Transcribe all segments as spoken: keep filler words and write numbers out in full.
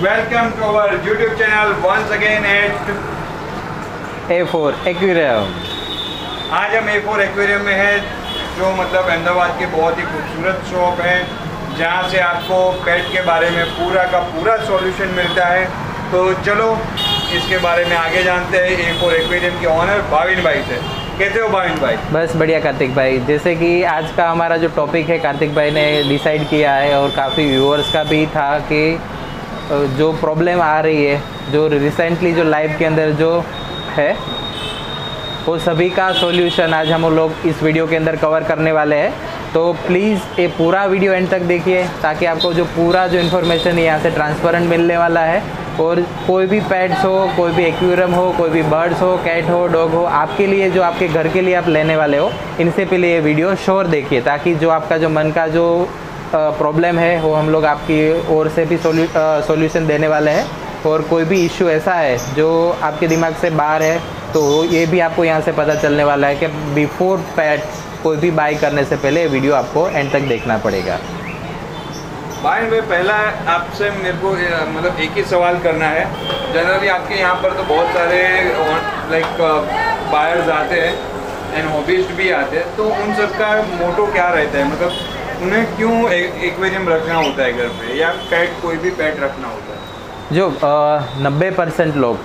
welcome to our YouTube channel once again at A four aquarium. आज हम ए four aquarium में हैं, जो मतलब अहमदाबाद की बहुत ही खूबसूरत शॉप है, जहाँ से आपको पेट के बारे में पूरा का पूरा सॉल्यूशन मिलता है। तो चलो इसके बारे में आगे जानते हैं ए फोर एक्वेरियम के ऑनर भाविन भाई से। कैसे हो भाविन भाई? बस बढ़िया कार्तिक भाई। जैसे कि आज का हमारा जो टॉपिक है कार्तिक भाई ने डिसाइड किया है और काफ़ी व्यूअर्स का भी था कि जो प्रॉब्लम आ रही है, जो रिसेंटली जो लाइफ के अंदर जो है, वो सभी का सॉल्यूशन आज हम लोग इस वीडियो के अंदर कवर करने वाले हैं। तो प्लीज़ ये पूरा वीडियो एंड तक देखिए, ताकि आपको जो पूरा जो इन्फॉर्मेशन यहाँ से ट्रांसपेरेंट मिलने वाला है। और कोई भी पेट्स हो, कोई भी एक्वेरियम हो, कोई भी बर्ड्स हो, कैट हो, डॉग हो, आपके लिए जो आपके घर के लिए आप लेने वाले हो, इनसे पहले ये वीडियो श्योर देखिए, ताकि जो आपका जो मन का जो प्रॉब्लम है वो हम लोग आपकी ओर से भी सॉल्यूशन देने वाले हैं। और कोई भी इश्यू ऐसा है जो आपके दिमाग से बाहर है, तो ये भी आपको यहाँ से पता चलने वाला है कि बिफोर पेट कोई भी बाई करने से पहले वीडियो आपको एंड तक देखना पड़ेगा। भाई भाई पहला आपसे मेरे को मतलब एक ही सवाल करना है। जनरली आपके यहाँ पर तो बहुत सारे लाइक बायर्स आते हैं एंड हॉबिस्ट भी आते हैं, तो उन सब का मोटो क्या रहता है? मतलब उन्हें क्यों एक्वेरियम रखना होता है घर पे, या पेट कोई भी पेट रखना होता है? जो नब्बे परसेंट लोग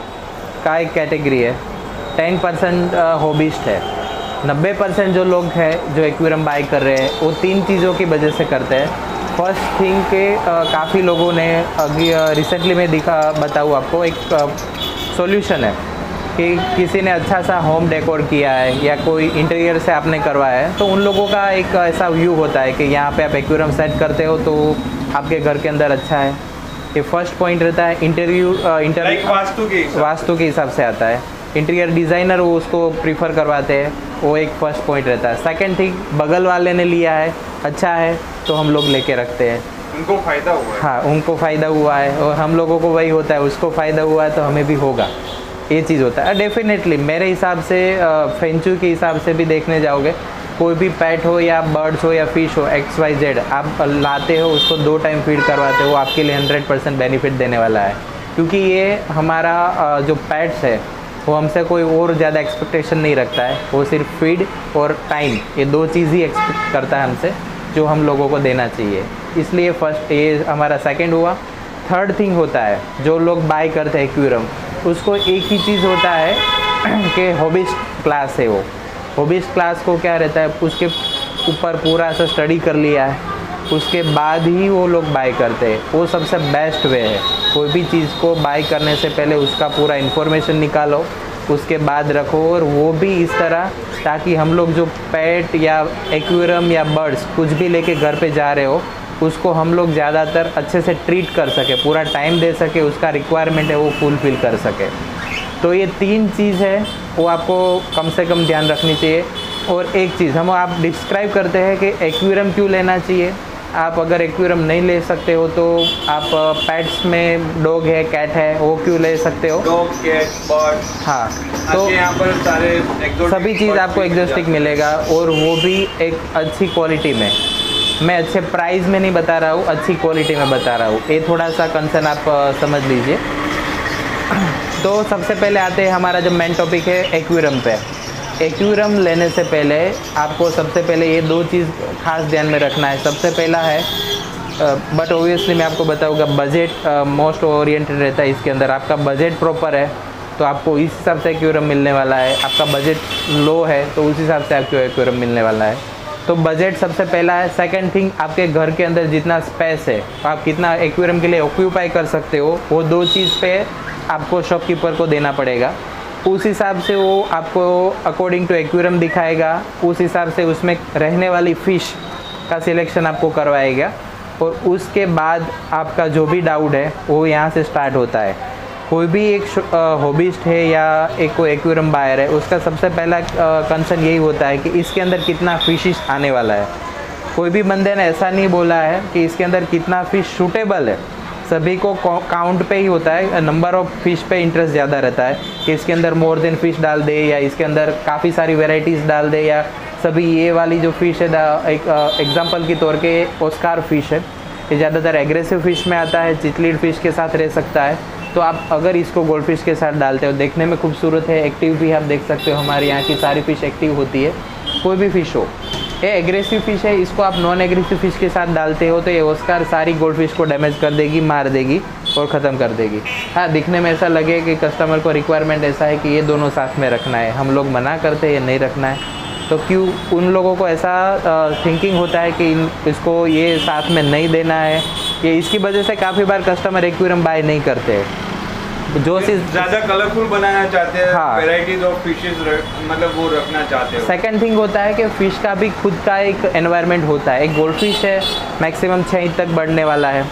का एक कैटेगरी है, टेन परसेंट हॉबिस्ट है। नब्बे परसेंट जो लोग हैं जो एक्वेरियम बाई कर रहे हैं, वो तीन चीज़ों की वजह से करते हैं। फर्स्ट थिंग के काफ़ी लोगों ने अभी रिसेंटली में दिखा बताऊँ आपको, एक सॉल्यूशन है कि किसी ने अच्छा सा होम डेकोर किया है या कोई इंटीरियर से आपने करवाया है, तो उन लोगों का एक ऐसा व्यू होता है कि यहाँ पे आप एक्वेरियम सेट करते हो तो आपके घर के अंदर अच्छा है। ये फर्स्ट पॉइंट रहता है। इंटरव्यू इंटरव्यू वास्तु के वास्तु के हिसाब से आता है। इंटीरियर डिज़ाइनर वो उसको प्रीफर करवाते हैं, वो एक फर्स्ट पॉइंट रहता है। सेकंड थिंग, बगल वाले ने लिया है, अच्छा है, तो हम लोग लेके रखते हैं, उनको फ़ायदा हुआ है। हाँ, उनको फ़ायदा हुआ है और हम लोगों को वही होता है, उसको फ़ायदा हुआ है तो हमें भी होगा, ये चीज़ होता है। डेफिनेटली मेरे हिसाब से फ्रेंचू के हिसाब से भी देखने जाओगे, कोई भी पेट हो या बर्ड्स हो या फिश हो, एक्स वाई जेड आप लाते हो, उसको दो टाइम फीड करवाते हो, आपके लिए हंड्रेड परसेंट बेनिफिट देने वाला है। क्योंकि ये हमारा जो पेट्स है वो हमसे कोई और ज़्यादा एक्सपेक्टेशन नहीं रखता है, वो सिर्फ फीड और टाइम, ये दो चीज़ ही एक्सपेक्ट करता है हमसे, जो हम लोगों को देना चाहिए। इसलिए फर्स्ट ये हमारा सेकंड हुआ। थर्ड थिंग होता है, जो लोग बाय करते हैं एक्वेरियम, उसको एक ही चीज़ होता है कि हॉबिस्ट क्लास है। वो हॉबिस्ट क्लास को क्या रहता है, उसके ऊपर पूरा सा स्टडी कर लिया है, उसके बाद ही वो लोग बाय करते हैं। वो सबसे बेस्ट वे है। कोई भी चीज़ को बाय करने से पहले उसका पूरा इन्फॉर्मेशन निकालो, उसके बाद रखो, और वो भी इस तरह ताकि हम लोग जो पेट या एक्वेरियम या बर्ड्स कुछ भी लेके घर पे जा रहे हो, उसको हम लोग ज़्यादातर अच्छे से ट्रीट कर सके, पूरा टाइम दे सके, उसका रिक्वायरमेंट है वो फुलफिल कर सके। तो ये तीन चीज़ है, वो आपको कम से कम ध्यान रखनी चाहिए। और एक चीज़ हम आप डिस्क्राइब करते हैं कि एक्वेरियम क्यों लेना चाहिए। आप अगर एक्वेरियम नहीं ले सकते हो तो आप पेट्स में डॉग है, कैट है, वो क्यों ले सकते हो? डॉग, कैट, बर्ड, हाँ, तो यहाँ पर सारे सभी चीज़ आपको एग्जॉस्टिक मिलेगा, और वो भी एक अच्छी क्वालिटी में। मैं अच्छे प्राइस में नहीं बता रहा हूँ, अच्छी क्वालिटी में बता रहा हूँ। ये थोड़ा सा कंसर्न आप समझ लीजिए। तो सबसे पहले आते हैं हमारा जो मेन टॉपिक है एक्वेरियम पे। एक्वेरियम लेने से पहले आपको सबसे पहले ये दो चीज़ खास ध्यान में रखना है। सबसे पहला है, बट ओबियसली मैं आपको बताऊंगा, बजट मोस्ट ओरिएंटेड रहता है इसके अंदर। आपका बजट प्रॉपर है तो आपको इस हिसाब से एक्वेरियम मिलने वाला है। आपका बजट लो है तो उस हिसाब से आपको एक्वेरियम मिलने वाला है। तो बजट सबसे पहला है। सेकंड थिंग, आपके घर के अंदर जितना स्पेस है, आप कितना एक्वेरियम के लिए ऑक्यूपाई कर सकते हो, वो दो चीज़ पे आपको शॉपकीपर को देना पड़ेगा। उस हिसाब से वो आपको अकॉर्डिंग टू एक्वेरियम दिखाएगा, उस हिसाब से उसमें रहने वाली फ़िश का सिलेक्शन आपको करवाएगा। और उसके बाद आपका जो भी डाउट है वो यहाँ से स्टार्ट होता है। कोई भी एक हॉबिस्ट है या एक कोई एक्वेरियम बायर है, उसका सबसे पहला कंसर्न यही होता है कि इसके अंदर कितना फिशिश आने वाला है। कोई भी बंदे ने ऐसा नहीं बोला है कि इसके अंदर कितना फ़िश सूटेबल है। सभी को काउंट पे ही होता है, नंबर ऑफ़ फ़िश पे इंटरेस्ट ज़्यादा रहता है कि इसके अंदर मोर देन फिश डाल दे, या इसके अंदर काफ़ी सारी वेराइटीज़ डाल दे, या सभी ये वाली जो फ़िश है, एक एग्जांपल के तौर पे ऑस्कार फ़िश है, ये ज़्यादातर एग्रेसिव फिश में आता है, चिचलीड फिश के साथ रह सकता है। तो आप अगर इसको गोल्ड फिश के साथ डालते हो, देखने में खूबसूरत है, एक्टिव भी आप देख सकते हो, हमारे यहाँ की सारी फिश एक्टिव होती है, कोई भी फिश हो। ये एग्रेसिव फिश है, इसको आप नॉन एग्रेसिव फिश के साथ डालते हो तो ये ऑस्कार सारी गोल्ड फिश को डैमेज कर देगी, मार देगी और ख़त्म कर देगी। हाँ, दिखने में ऐसा लगे कि कस्टमर को रिक्वायरमेंट ऐसा है कि ये दोनों साथ में रखना है, हम लोग मना करते हैं ये नहीं रखना है, तो क्यों उन लोगों को ऐसा थिंकिंग होता है कि इन इसको ये साथ में नहीं देना है, ये इसकी वजह से काफ़ी बार कस्टमर एक्वेरियम बाय नहीं करते। जो चीज़ ज़्यादा कलरफुल बनाना चाहते हैं, हाँ, वैरायटीज ऑफ फिशेस मतलब वो रखना चाहते हैं। सेकंड थिंग होता है कि फ़िश का भी खुद का एक एनवायरनमेंट होता है। एक गोल्ड फिश है मैक्सिमम छः इंच तक बढ़ने वाला है,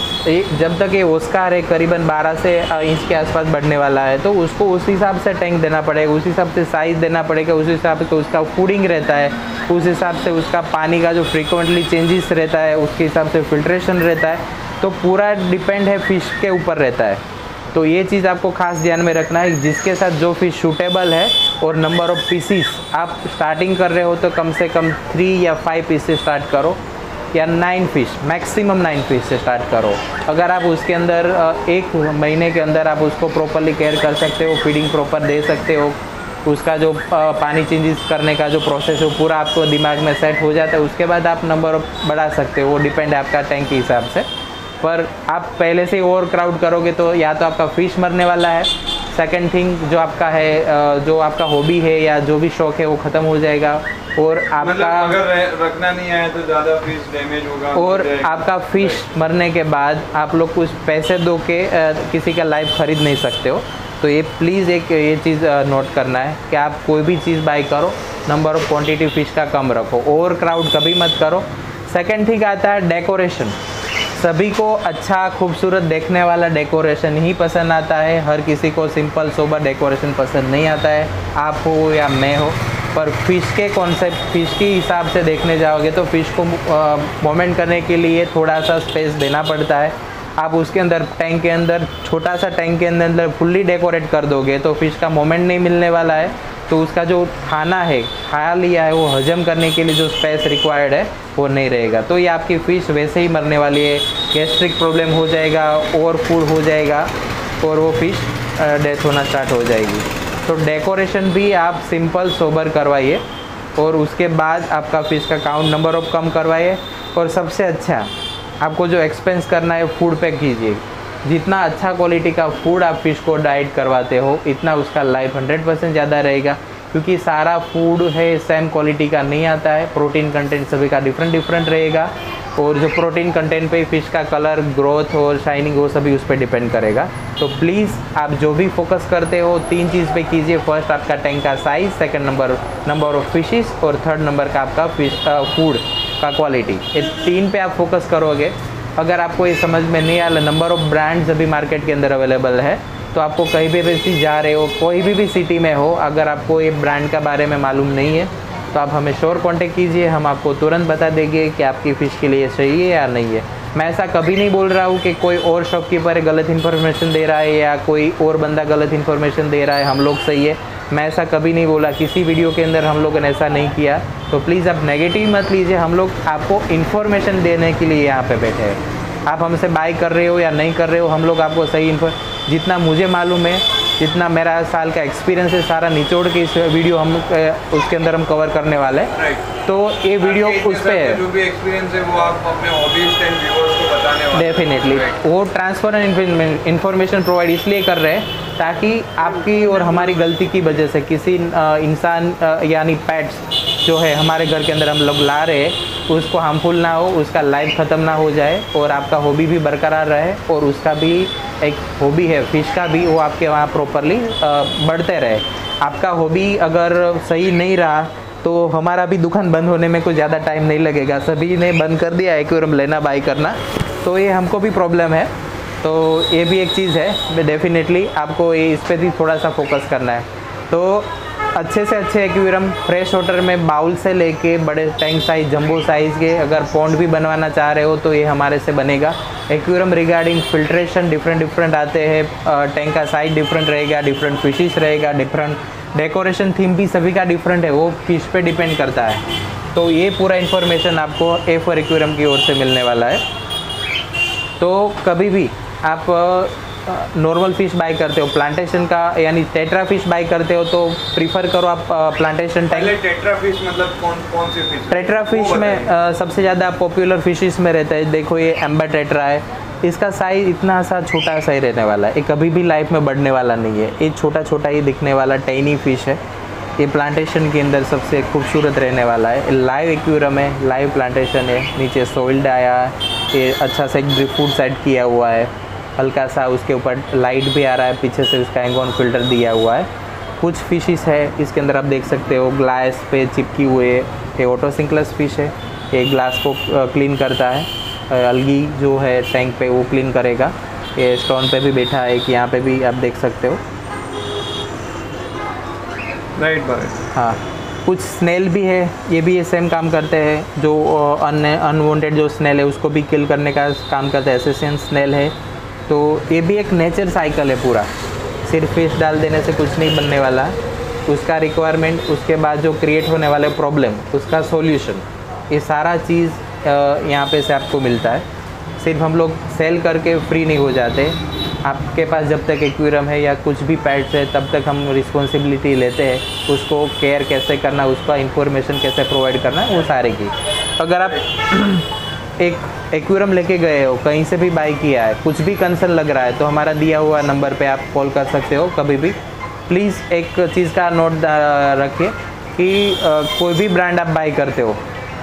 जब तक ये ऑस्कार है करीबन बारह से इंच के आसपास बढ़ने वाला है, तो उसको उस हिसाब से टैंक देना पड़ेगा, उस हिसाब से साइज़ देना पड़ेगा, उस हिसाब से उसका फूडिंग रहता है, उस हिसाब से उसका पानी का जो फ्रीक्वेंटली चेंजेस रहता है उसके हिसाब से फिल्ट्रेशन रहता है, तो पूरा डिपेंड है फ़िश के ऊपर रहता है। तो ये चीज़ आपको खास ध्यान में रखना है, जिसके साथ जो फिश सूटेबल है और नंबर ऑफ़ पीसीस आप स्टार्टिंग कर रहे हो तो कम से कम थ्री या फाइव पीस से स्टार्ट करो, या nine fish maximum nine fish से स्टार्ट करो। अगर आप उसके अंदर एक महीने के अंदर आप उसको प्रॉपरली केयर कर सकते हो, फीडिंग प्रॉपर दे सकते हो, उसका जो पानी चेंजेस करने का जो प्रोसेस है पूरा आपको दिमाग में सेट हो जाता है, उसके बाद आप नंबर बढ़ा सकते हो, वो डिपेंड है आपका टैंक के हिसाब से। पर आप पहले से ओवर क्राउड करोगे तो या तो आपका फ़िश मरने वाला है, सेकंड थिंग जो आपका है जो आपका हॉबी है या जो भी शौक है वो ख़त्म हो जाएगा, और आपका मतलब अगर रखना नहीं आया तो ज़्यादा फिश डैमेज होगा, और आपका फ़िश मरने के बाद आप लोग कुछ पैसे दो के किसी का लाइफ ख़रीद नहीं सकते हो। तो ये प्लीज़ एक ये चीज़ नोट करना है कि आप कोई भी चीज़ बाई करो नंबर ऑफ़ क्वांटिटी फ़िश का कम रखो, ओवर क्राउड कभी मत करो। सेकंड थिंग आता है डेकोरेशन। सभी को अच्छा खूबसूरत देखने वाला डेकोरेशन ही पसंद आता है, हर किसी को सिंपल सोबर डेकोरेशन पसंद नहीं आता है, आप हो या मैं हो। पर फ़िश के कॉन्सेप्ट फ़िश के हिसाब से देखने जाओगे तो फ़िश को मोमेंट करने के लिए थोड़ा सा स्पेस देना पड़ता है। आप उसके अंदर टैंक के अंदर छोटा सा टैंक के अंदर अंदर फुल्ली डेकोरेट कर दोगे तो फ़िश का मोमेंट नहीं मिलने वाला है, तो उसका जो खाना है खा लिया है वो हजम करने के लिए जो स्पेस रिक्वायर्ड है वो नहीं रहेगा, तो ये आपकी फ़िश वैसे ही मरने वाली है, गैस्ट्रिक प्रॉब्लम हो जाएगा, ओवर फूड हो जाएगा और वो फ़िश डेथ होना स्टार्ट हो जाएगी। तो डेकोरेशन भी आप सिंपल सोबर करवाइए और उसके बाद आपका फ़िश का काउंट नंबर ऑफ कम करवाइए, और सबसे अच्छा आपको जो एक्सपेंस करना है फूड पे कीजिए। जितना अच्छा क्वालिटी का फूड आप फ़िश को डाइट करवाते हो इतना उसका लाइफ हंड्रेड परसेंट ज़्यादा रहेगा, क्योंकि सारा फूड है सेम क्वालिटी का नहीं आता है, प्रोटीन कंटेंट सभी का डिफरेंट डिफरेंट रहेगा, और जो प्रोटीन कंटेंट पे फ़िश का कलर, ग्रोथ और शाइनिंग वो सभी उस पर डिपेंड करेगा। तो प्लीज़ आप जो भी फोकस करते हो तीन चीज़ पे कीजिए, फर्स्ट आपका टैंक का size, second number number of fishes और थर्ड नंबर का आपका फिश फूड का क्वालिटी, ये तीन पे आप फोकस करोगे। अगर आपको ये समझ में नहीं आ रहा, नंबर ऑफ़ ब्रांड्स अभी मार्केट के अंदर अवेलेबल है, तो आपको कहीं भी भी जा रहे हो, कोई भी भी सिटी में हो, अगर आपको ये ब्रांड का बारे में मालूम नहीं है तो आप हमें श्योर कांटेक्ट कीजिए, हम आपको तुरंत बता देंगे कि आपकी फ़िश के लिए सही है या नहीं है। मैं ऐसा कभी नहीं बोल रहा हूँ कि कोई और शॉपकीपर गलत इन्फॉर्मेशन दे रहा है या कोई और बंदा गलत इन्फॉर्मेशन दे रहा है, हम लोग सही है, मैं ऐसा कभी नहीं बोला, किसी वीडियो के अंदर हम लोगों ने ऐसा नहीं किया। तो प्लीज़ आप नेगेटिव मत लीजिए, हम लोग आपको इन्फॉर्मेशन देने के लिए यहाँ पे बैठे हैं। आप हमसे बाय कर रहे हो या नहीं कर रहे हो, हम लोग आपको सही इन्फो जितना मुझे मालूम है, जितना मेरा साल का एक्सपीरियंस है, सारा निचोड़ के इस वीडियो हम उसके अंदर हम कवर करने वाले हैं। तो ये वीडियो उस पर है, जो भी एक्सपीरियंस है वो आप अपने हॉबीज एंड व्यूअर्स को बताने वाले हैं। डेफिनेटली वो ट्रांसफर एंड इन्फॉर्मेशन प्रोवाइड इसलिए कर रहे हैं ताकि आपकी और हमारी गलती की वजह से किसी इंसान यानी पेट्स जो है हमारे घर के अंदर हम लोग ला रहे हैं उसको हार्मफुल ना हो, उसका लाइफ ख़त्म ना हो जाए, और आपका हॉबी भी बरकरार रहे, और उसका भी एक हॉबी है फ़िश का भी, वो आपके वहाँ प्रॉपरली बढ़ते रहे। आपका हॉबी अगर सही नहीं रहा तो हमारा भी दुकान बंद होने में कोई ज़्यादा टाइम नहीं लगेगा, सभी ने बंद कर दिया एक्वेरियम लेना बाई करना, तो ये हमको भी प्रॉब्लम है। तो ये भी एक चीज़ है, डेफिनेटली आपको ये इस पर भी थोड़ा सा फोकस करना है। तो अच्छे से अच्छे एक्वेरियम फ्रेश वाटर में बाउल से लेके बड़े टैंक साइज़, जंबो साइज़ के अगर पॉन्ड भी बनवाना चाह रहे हो तो ये हमारे से बनेगा। Aquarium regarding filtration different different आते हैं, टैंक का साइज डिफरेंट रहेगा, डिफरेंट फिशेस रहेगा, डिफरेंट डेकोरेशन थीम भी सभी का डिफरेंट है, वो फिश पे डिपेंड करता है। तो ये पूरा इन्फॉर्मेशन आपको ए फॉर एक्वेरियम की ओर से मिलने वाला है। तो कभी भी आप नॉर्मल फिश बाय करते हो प्लांटेशन का यानी टेट्रा फिश बाय करते हो तो प्रीफर करो आप प्लांटेशन पहले टैंक। टेट्रा फिश मतलब कौन कौन सी फिश? टेट्रा फिश में अ, सबसे ज़्यादा पॉपुलर फिशेस में रहता है। देखो ये एम्बर टेट्रा है, इसका साइज इतना सा छोटा सा ही रहने वाला है, ये कभी भी लाइफ में बढ़ने वाला नहीं है। ये छोटा छोटा ही दिखने वाला टाइनी फिश है। ये प्लांटेशन के अंदर सबसे खूबसूरत रहने वाला है। लाइव एक्वेरियम है, लाइव प्लांटेशन है, नीचे सोइल्ड आया है, ये अच्छा सा एक ड्रिप फूड सेट किया हुआ है, हल्का सा उसके ऊपर लाइट भी आ रहा है, पीछे से उसका एंगोन फिल्टर दिया हुआ है। कुछ फिशेस है इसके अंदर आप देख सकते हो ग्लास पे चिपकी हुए, ये ऑटोसिंक्लस फिश है, ये ग्लास को क्लीन करता है। अलगी जो है टैंक पे वो क्लीन करेगा। ये स्टोन पे भी बैठा है कि यहाँ पे भी आप देख सकते हो। Right bye. हाँ, कुछ स्नेल भी है, ये भी ये सेम काम करते हैं। जो अन अनवांटेड जो स्नेल है उसको भी किल करने का काम करते हैं। एसेसियन स्नेल है, तो ये भी एक नेचर साइकिल है पूरा। सिर्फ फिश डाल देने से कुछ नहीं बनने वाला, उसका रिक्वायरमेंट, उसके बाद जो क्रिएट होने वाले प्रॉब्लम, उसका सॉल्यूशन, ये सारा चीज़ यहाँ पे से आपको मिलता है। सिर्फ हम लोग सेल करके फ्री नहीं हो जाते। आपके पास जब तक एक्वेरियम है या कुछ भी पेट्स है तब तक हम रिस्पॉन्सिबिलिटी लेते हैं, उसको केयर कैसे करना, उसका इंफॉर्मेशन कैसे प्रोवाइड करना है, वो सारे की। अगर आप एक एक्वेरियम लेके गए हो, कहीं से भी बाई किया है, कुछ भी कंसर्न लग रहा है तो हमारा दिया हुआ नंबर पे आप कॉल कर सकते हो कभी भी। प्लीज़ एक चीज़ का नोट रखिए कि आ, कोई भी ब्रांड आप बाई करते हो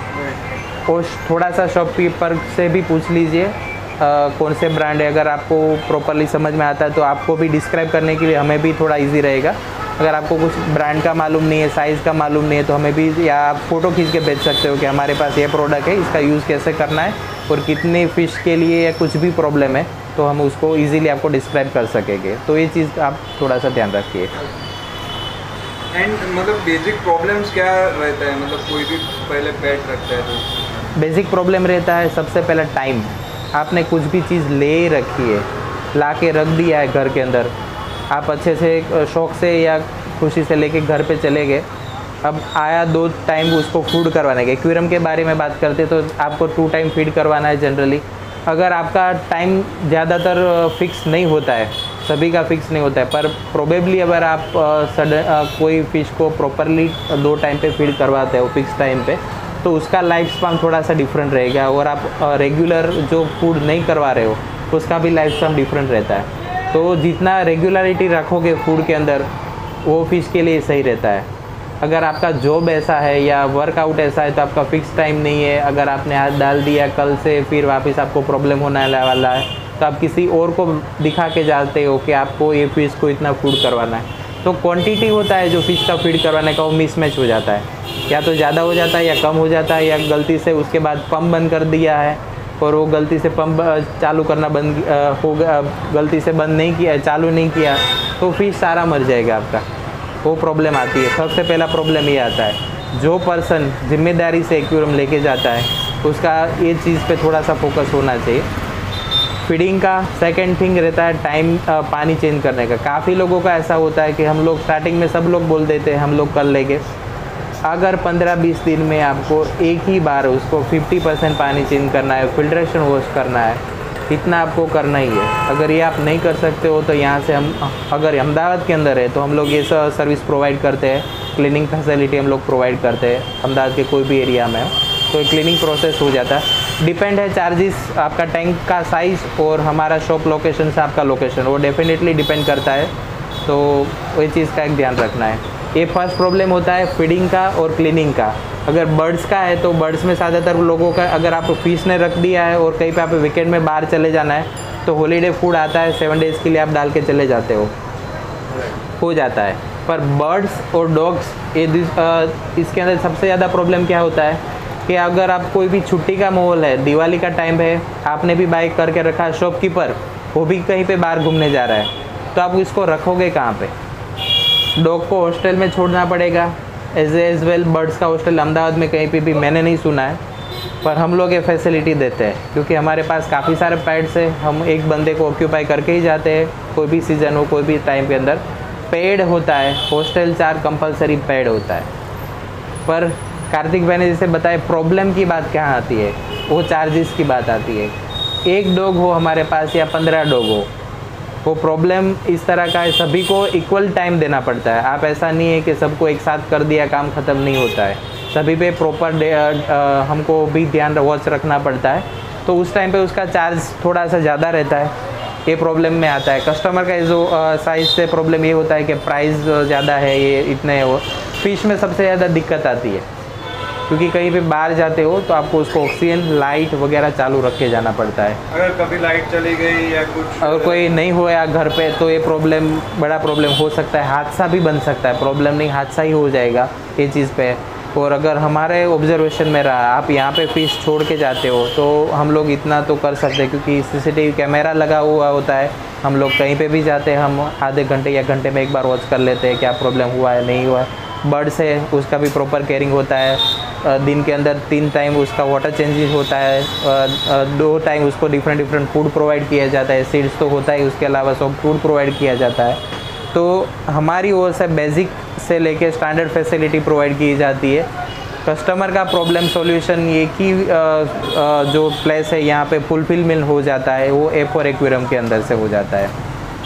और थोड़ा सा शॉपकीपर से भी पूछ लीजिए कौन से ब्रांड है। अगर आपको प्रॉपरली समझ में आता है तो आपको भी डिस्क्राइब करने के लिए हमें भी थोड़ा इजी रहेगा। अगर आपको कुछ ब्रांड का मालूम नहीं है, साइज़ का मालूम नहीं है, तो हमें भी, या आप फ़ोटो खींच के भेज सकते हो कि हमारे पास ये प्रोडक्ट है, इसका यूज़ कैसे करना है और कितने फ़िश के लिए या कुछ भी प्रॉब्लम है तो हम उसको ईज़िली आपको डिस्क्राइब कर सकेंगे। तो ये चीज़ आप थोड़ा सा ध्यान रखिए। एंड मतलब बेसिक प्रॉब्लम्स क्या रहता है, मतलब कोई भी पहले पेट रखता है तो? बेसिक प्रॉब्लम रहता है सबसे पहले टाइम। आपने कुछ भी चीज़ ले रखी है, ला के रख दिया है घर के अंदर, आप अच्छे से शौक़ से या खुशी से लेके घर पे चले गए, अब आया दो टाइम उसको फूड करवाने के। एक्वेरियम के बारे में बात करते तो आपको टू टाइम फीड करवाना है जनरली। अगर आपका टाइम ज़्यादातर फिक्स नहीं होता है, सभी का फिक्स नहीं होता है, पर प्रोबेबली अगर आप सडन कोई फ़िश को प्रॉपरली दो टाइम पे फीड करवाते हो फिक्स टाइम पे, तो उसका लाइफ स्पान थोड़ा सा डिफरेंट रहेगा। और आप रेगुलर जो फूड नहीं करवा रहे हो उसका भी लाइफ स्पान डिफरेंट रहता है। तो जितना रेगुलरिटी रखोगे फूड के अंदर, वो फ़िश के लिए सही रहता है। अगर आपका जॉब ऐसा है या वर्कआउट ऐसा है तो आपका फ़िक्स टाइम नहीं है, अगर आपने हाथ डाल दिया कल से फिर वापस आपको प्रॉब्लम होने वाला है, तो आप किसी और को दिखा के जाते हो कि आपको ये फ़िश को इतना फूड करवाना है, तो क्वांटिटी होता है जो फ़िश का फीड करवाने का, वो मिसमैच हो जाता है। या तो ज़्यादा हो जाता है या कम हो जाता है, या गलती से उसके बाद पंप बंद कर दिया है और वो गलती से पंप चालू करना बंद हो गया, गलती से बंद नहीं किया, चालू नहीं किया, तो फ़िश सारा मर जाएगा आपका। वो प्रॉब्लम आती है। सबसे पहला प्रॉब्लम ये आता है। जो पर्सन जिम्मेदारी से एक्वेरियम लेके जाता है उसका ये चीज़ पे थोड़ा सा फोकस होना चाहिए। फीडिंग का सेकंड थिंग रहता है टाइम, पानी चेंज करने का। काफ़ी लोगों का ऐसा होता है कि हम लोग स्टार्टिंग में सब लोग बोल देते हैं हम लोग कर लेंगे। अगर पंद्रह बीस दिन में आपको एक ही बार उसको पचास परसेंट पानी चेंज करना है, फिल्ट्रेशन वॉश करना है, इतना आपको करना ही है। अगर ये आप नहीं कर सकते हो तो यहाँ से हम, अगर अहमदाबाद के अंदर है तो हम लोग ये सर्विस प्रोवाइड करते हैं। क्लीनिंग फैसिलिटी हम लोग प्रोवाइड करते हैं अहमदाबाद के कोई भी एरिया में, तो एक क्लीनिंग प्रोसेस हो जाता है। डिपेंड है चार्जेस आपका टैंक का साइज़ और हमारा शॉप लोकेशन से आपका लोकेशन, वो डेफिनेटली डिपेंड करता है। तो वही चीज़ का एक ध्यान रखना है। ये फर्स्ट प्रॉब्लम होता है फीडिंग का और क्लीनिंग का। अगर बर्ड्स का है तो बर्ड्स में ज़्यादातर लोगों का, अगर आप फिश ने रख दिया है और कहीं पे आप वीकेंड में बाहर चले जाना है तो हॉलीडे फूड आता है, सेवन डेज़ के लिए आप डाल के चले जाते हो, हो जाता है। पर बर्ड्स और डॉग्स, ये इसके अंदर सबसे ज़्यादा प्रॉब्लम क्या होता है कि अगर आप कोई भी छुट्टी का माहौल है, दिवाली का टाइम है, आपने भी बाइक करके रखा है, शॉपकीपर वो भी कहीं पे बाहर घूमने जा रहा है, तो आप इसको रखोगे कहाँ पे? डॉग को हॉस्टल में छोड़ना पड़ेगा। एज एज वेल बर्ड्स का हॉस्टल अहमदाबाद में कहीं पे भी मैंने नहीं सुना है, पर हम लोग ये फैसिलिटी देते हैं क्योंकि हमारे पास काफ़ी सारे पेड्स हैं। हम एक बंदे को ऑक्यूपाई करके ही जाते हैं, कोई भी सीज़न हो, कोई भी टाइम के अंदर पेड होता है। हॉस्टल चार्ज कंपलसरी पेड होता है। पर कार्तिक भाई ने जैसे बताया, प्रॉब्लम की बात कहाँ आती है, वो चार्जेस की बात आती है। एक डॉग हो हमारे पास या पंद्रह डॉग हो, वो प्रॉब्लम इस तरह का है, सभी को इक्वल टाइम देना पड़ता है। आप ऐसा नहीं है कि सबको एक साथ कर दिया काम ख़त्म नहीं होता है, सभी पे प्रॉपर हमको भी ध्यान वॉच रखना पड़ता है, तो उस टाइम पे उसका चार्ज थोड़ा सा ज़्यादा रहता है, ये प्रॉब्लम में आता है। कस्टमर का जो साइज़ से प्रॉब्लम ये होता है कि प्राइस ज़्यादा है, ये इतने वो फ़िश में सबसे ज़्यादा दिक्कत आती है, क्योंकि कहीं पे बाहर जाते हो तो आपको उसको ऑक्सीजन लाइट वगैरह चालू रख के जाना पड़ता है। अगर कभी लाइट चली गई या कुछ अगर कोई नहीं हुआ घर पे तो ये प्रॉब्लम बड़ा प्रॉब्लम हो सकता है, हादसा भी बन सकता है, प्रॉब्लम नहीं हादसा ही हो जाएगा ये चीज़ पे। और अगर हमारे ऑब्जर्वेशन में रहा आप यहाँ पे फ़िश छोड़ के जाते हो तो हम लोग इतना तो कर सकते हैं, क्योंकि सीसीटीवी कैमरा लगा हुआ होता है, हम लोग कहीं पे भी जाते हैं हम आधे घंटे या घंटे में एक बार वॉच कर लेते हैं क्या प्रॉब्लम हुआ है नहीं हुआ है। बर्ड्स है उसका भी प्रॉपर केयरिंग होता है, दिन के अंदर तीन टाइम उसका वाटर चेंजेस होता है, दो टाइम उसको डिफरेंट डिफरेंट फूड प्रोवाइड किया जाता है, सीड्स तो होता है उसके अलावा सब फूड प्रोवाइड किया जाता है। तो हमारी ओर से बेसिक से लेके स्टैंडर्ड फैसिलिटी प्रोवाइड की जाती है। कस्टमर का प्रॉब्लम सॉल्यूशन ये कि जो प्लेस है यहाँ पे फुलफिलमेंट हो जाता है, वो ए फॉर एक्वेरियम के अंदर से हो जाता है।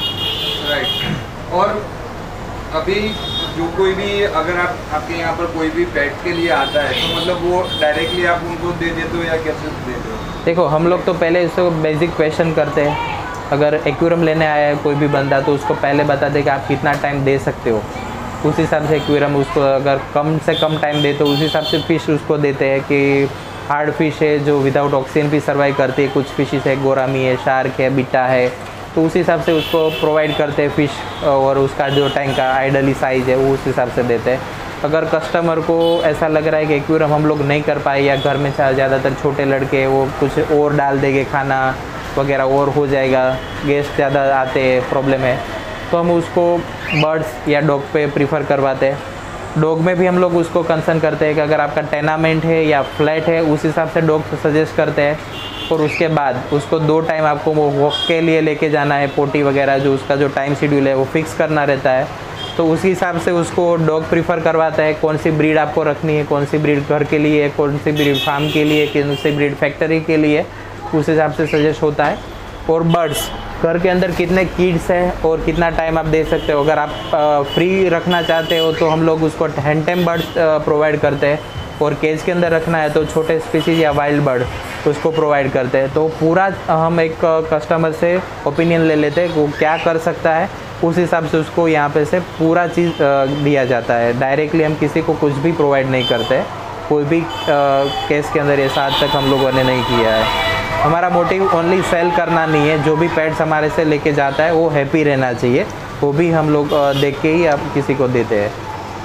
राइट। और अभी जो कोई भी अगर आप आपके यहाँ पर कोई भी पेट के लिए आता है तो मतलब वो डायरेक्टली आप उनको दे देते हो या कैसे देते हो? देखो हम लोग तो पहले इसको बेसिक क्वेश्चन करते हैं, अगर एक्वेरियम लेने आया है कोई भी बंदा तो उसको पहले बता दे कि आप कितना टाइम दे सकते हो, उस हिसाब से एक्वेरियम उसको अगर कम से कम टाइम दे तो उस हिसाब से फ़िश उसको देते हैं कि हार्ड फिश है जो विदाउट ऑक्सीजन भी सर्वाइव करती है, कुछ फिशेस है गोरामी है, शार्क है, बिट्टा है, तो उस हिसाब से उसको प्रोवाइड करते हैं फ़िश, और उसका जो टैंक का आइडली साइज़ है वो उस हिसाब से देते हैं। अगर कस्टमर को ऐसा लग रहा है कि एक्वेरियम हम लोग नहीं कर पाए या घर में ज़्यादातर छोटे लड़के वो कुछ और डाल देंगे खाना वगैरह और हो जाएगा, गेस्ट ज़्यादा आते हैं प्रॉब्लम है, तो हम उसको बर्ड्स या डॉग पे प्रीफर करवाते हैं। डॉग में भी हम लोग उसको कंसर्न करते हैं कि अगर आपका टेनामेंट है या फ्लैट है उस हिसाब से डॉग सजेस्ट करते हैं, और उसके बाद उसको दो टाइम आपको वो वॉक के लिए लेके जाना है, पोटी वगैरह जो उसका जो टाइम शेड्यूल है वो फिक्स करना रहता है, तो उस हिसाब से उसको डॉग प्रीफर करवाता है। कौन सी ब्रीड आपको रखनी है, कौन सी ब्रीड घर के लिए, कौन सी ब्रीड फार्म के लिए, कौन सी ब्रीड फैक्ट्री के लिए, उस हिसाब से सजेस्ट होता है। और बर्ड्स घर के अंदर कितने किड्स हैं और कितना टाइम आप दे सकते हो, अगर आप फ्री रखना चाहते हो तो हम लोग उसको हैंड टेम बर्ड्स प्रोवाइड करते हैं, और केज के अंदर रखना है तो छोटे स्पीसीज या वाइल्ड बर्ड उसको प्रोवाइड करते हैं। तो पूरा हम एक कस्टमर से ओपिनियन ले लेते हैं वो क्या कर सकता है, उस हिसाब से उसको यहाँ पे से पूरा चीज़ दिया जाता है। डायरेक्टली हम किसी को कुछ भी प्रोवाइड नहीं करते, कोई भी केस के अंदर ऐसा आज तक हम लोगों ने नहीं किया है। हमारा मोटिव ओनली सेल करना नहीं है, जो भी पेट्स हमारे से लेके जाता है वो हैप्पी रहना चाहिए, वो भी हम लोग देख के ही आप किसी को देते हैं।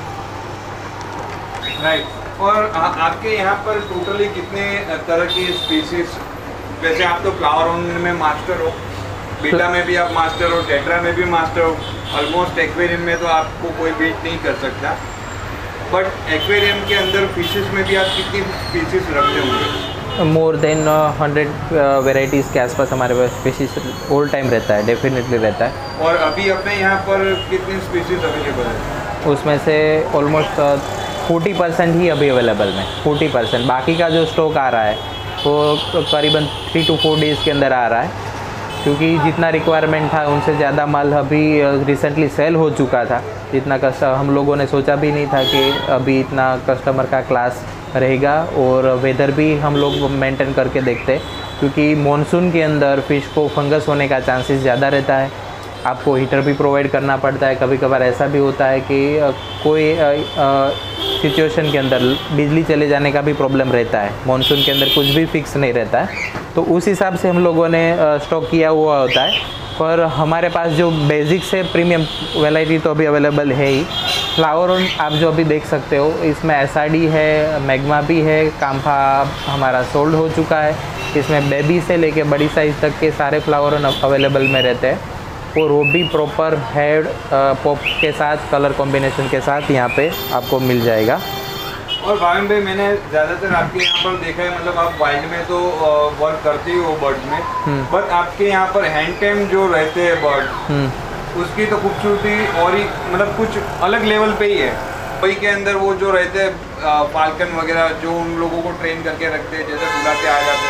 राइट। और आ, आपके यहाँ पर टोटली कितने तरह की स्पीसीज, वैसे आप तो फ्लावर में मास्टर हो, बीटा में भी आप मास्टर हो, टेट्रा में भी मास्टर हो, ऑलमोस्ट एक्वेरियम में तो आपको कोई बीट नहीं कर सकता, बट एक्वेरियम के अंदर फिशेस में भी आप कितनी स्पीसीज रखते होंगे? मोर देन हंड्रेड वेराइटीज़ के आसपास हमारे पास स्पीसीज ऑल टाइम रहता है, डेफिनेटली रहता है। और अभी अपने यहाँ पर कितनी स्पीसीज अवेलेबल है? उसमें से ऑलमोस्ट फोर्टी परसेंट ही अभी अवेलेबल में, फोर्टी परसेंट, बाकी का जो स्टॉक आ रहा है वो करीबन थ्री टू फोर डेज़ के अंदर आ रहा है, क्योंकि जितना रिक्वायरमेंट था उनसे ज़्यादा माल अभी रिसेंटली सेल हो चुका था, जितना कस्ट हम लोगों ने सोचा भी नहीं था कि अभी इतना कस्टमर का क्लास रहेगा। और वेदर भी हम लोग मेंटेन करके देखते हैं, क्योंकि मानसून के अंदर फ़िश को फंगस होने का चांसेस ज़्यादा रहता है, आपको हीटर भी प्रोवाइड करना पड़ता है। कभी कभार ऐसा भी होता है कि कोई सिचुएशन के अंदर बिजली चले जाने का भी प्रॉब्लम रहता है, मानसून के अंदर कुछ भी फिक्स नहीं रहता है, तो उस हिसाब से हम लोगों ने स्टॉक किया हुआ होता है। पर हमारे पास जो बेसिक से प्रीमियम वैरायटी तो अभी अवेलेबल है ही। फ्लावर आप जो अभी देख सकते हो इसमें एस आर डी है, मैग्मा भी है, काम्फा हमारा सोल्ड हो चुका है, इसमें बेबी से लेके बड़ी साइज़ तक के सारे फ्लावर अवेलेबल में रहते हैं, और वो भी प्रॉपर हेड पॉप के साथ, कलर कॉम्बिनेशन के साथ यहाँ पे आपको मिल जाएगा। और भाविन भाई मैंने ज़्यादातर आपके यहाँ पर देखा है, मतलब आप वाइल्ड में तो वर्क करते ही हो बर्ड्स में, बट आपके यहाँ पर हैंड टेम जो रहते हैं बर्ड, उसकी तो खूबसूरती और ही मतलब कुछ अलग लेवल पे ही है। वही के अंदर वो जो रहते हैं फाल्कन वगैरह जो उन लोगों को ट्रेन करके रखते हैं, जैसे बुला के आ जाते हैं,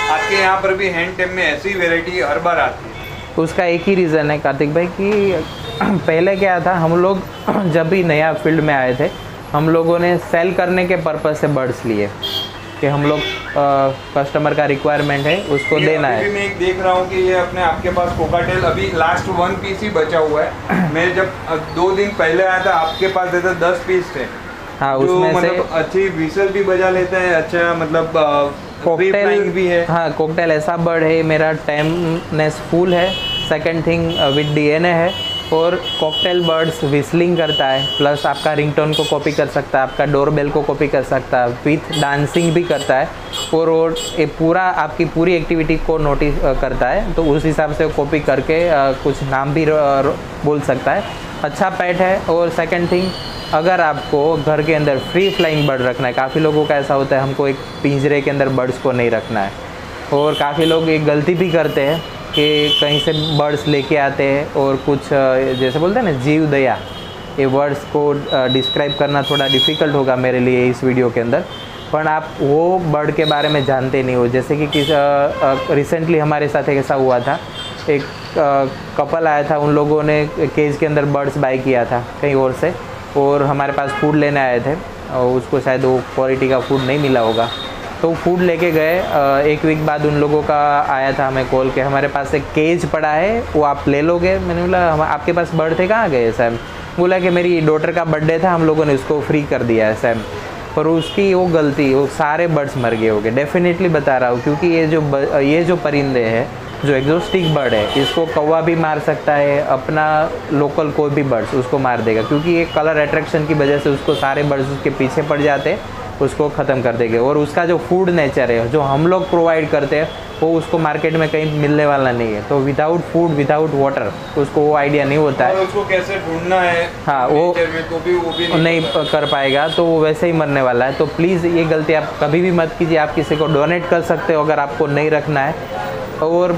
आपके यहाँ पर भी हैंड टेम में ऐसी वेराइटी हर बार आती है? उसका एक ही रीज़न है कार्तिक भाई कि पहले क्या था, हम लोग जब भी नया फील्ड में आए थे हम लोगों ने सेल करने के पर्पज़ से बर्ड्स लिए कि हम लोग कस्टमर का रिक्वायरमेंट है उसको देना है। मैं एक देख रहा हूँ कि ये अपने आपके पास कोकाटेल अभी लास्ट वन पीस ही बचा हुआ है। मैं जब दो दिन पहले आया था आपके पास देता दस पीस थे। हाँ, उसमें मतलब से अच्छी विसल भी बजा लेते हैं, अच्छा मतलब कॉकटेल भी है। हाँ, कॉकटेल ऐसा बर्ड है, मेरा टाइमनेस फुल है। सेकंड थिंग विद डीएनए है और कॉकटेल बर्ड्स विस्लिंग करता है, प्लस आपका रिंगटोन को कॉपी कर सकता है, आपका डोरबेल को कॉपी कर सकता है, विथ डांसिंग भी करता है और वो ये पूरा आपकी पूरी एक्टिविटी को नोटिस करता है। तो उस हिसाब से कॉपी करके कुछ नाम भी बोल सकता है। अच्छा पेट है। और सेकंड थिंग, अगर आपको घर के अंदर फ्री फ्लाइंग बर्ड रखना है, काफ़ी लोगों का ऐसा होता है हमको एक पिंजरे के अंदर बर्ड्स को नहीं रखना है, और काफ़ी लोग एक गलती भी करते हैं कि कहीं से बर्ड्स लेके आते हैं और कुछ जैसे बोलते हैं ना जीव दया, ये वर्ड्स को डिस्क्राइब करना थोड़ा डिफ़िकल्ट होगा मेरे लिए इस वीडियो के अंदर, पर आप वो बर्ड के बारे में जानते नहीं हो। जैसे कि किस रिसेंटली हमारे साथ एक ऐसा हुआ था, एक कपल आया था, उन लोगों ने केज के अंदर बर्ड्स बाई किया था कहीं और से, और हमारे पास फूड लेने आए थे और उसको शायद वो क्वालिटी का फूड नहीं मिला होगा, तो फूड लेके गए। एक वीक बाद उन लोगों का आया था हमें कॉल के हमारे पास एक केज पड़ा है, वो आप ले लोगे? मैंने बोला हम आपके पास बर्ड थे, कहाँ गए सैम? बोला कि मेरी डॉटर का बर्थडे था, हम लोगों ने उसको फ्री कर दिया है सैम। पर उसकी वो गलती, वो सारे बर्ड्स मर गए होंगे, डेफिनेटली बता रहा हूँ, क्योंकि ये जो ये जो परिंदे हैं, जो एग्जोस्टिक बर्ड है, इसको कौवा भी मार सकता है, अपना लोकल कोई भी बर्ड्स उसको मार देगा, क्योंकि ये कलर अट्रैक्शन की वजह से उसको सारे बर्ड्स उसके पीछे पड़ जाते हैं, उसको ख़त्म कर देंगे। और उसका जो फूड नेचर है जो हम लोग प्रोवाइड करते हैं वो उसको मार्केट में कहीं मिलने वाला नहीं है। तो विदाउट फूड विदाउट वाटर उसको वो आइडिया नहीं होता है और उसको कैसे ढूंढना है, हाँ वो तो भी वो भी नहीं, नहीं कर पाएगा, तो वो वैसे ही मरने वाला है। तो प्लीज़ ये गलती आप कभी भी मत कीजिए। आप किसी को डोनेट कर सकते हो अगर आपको नहीं रखना है, और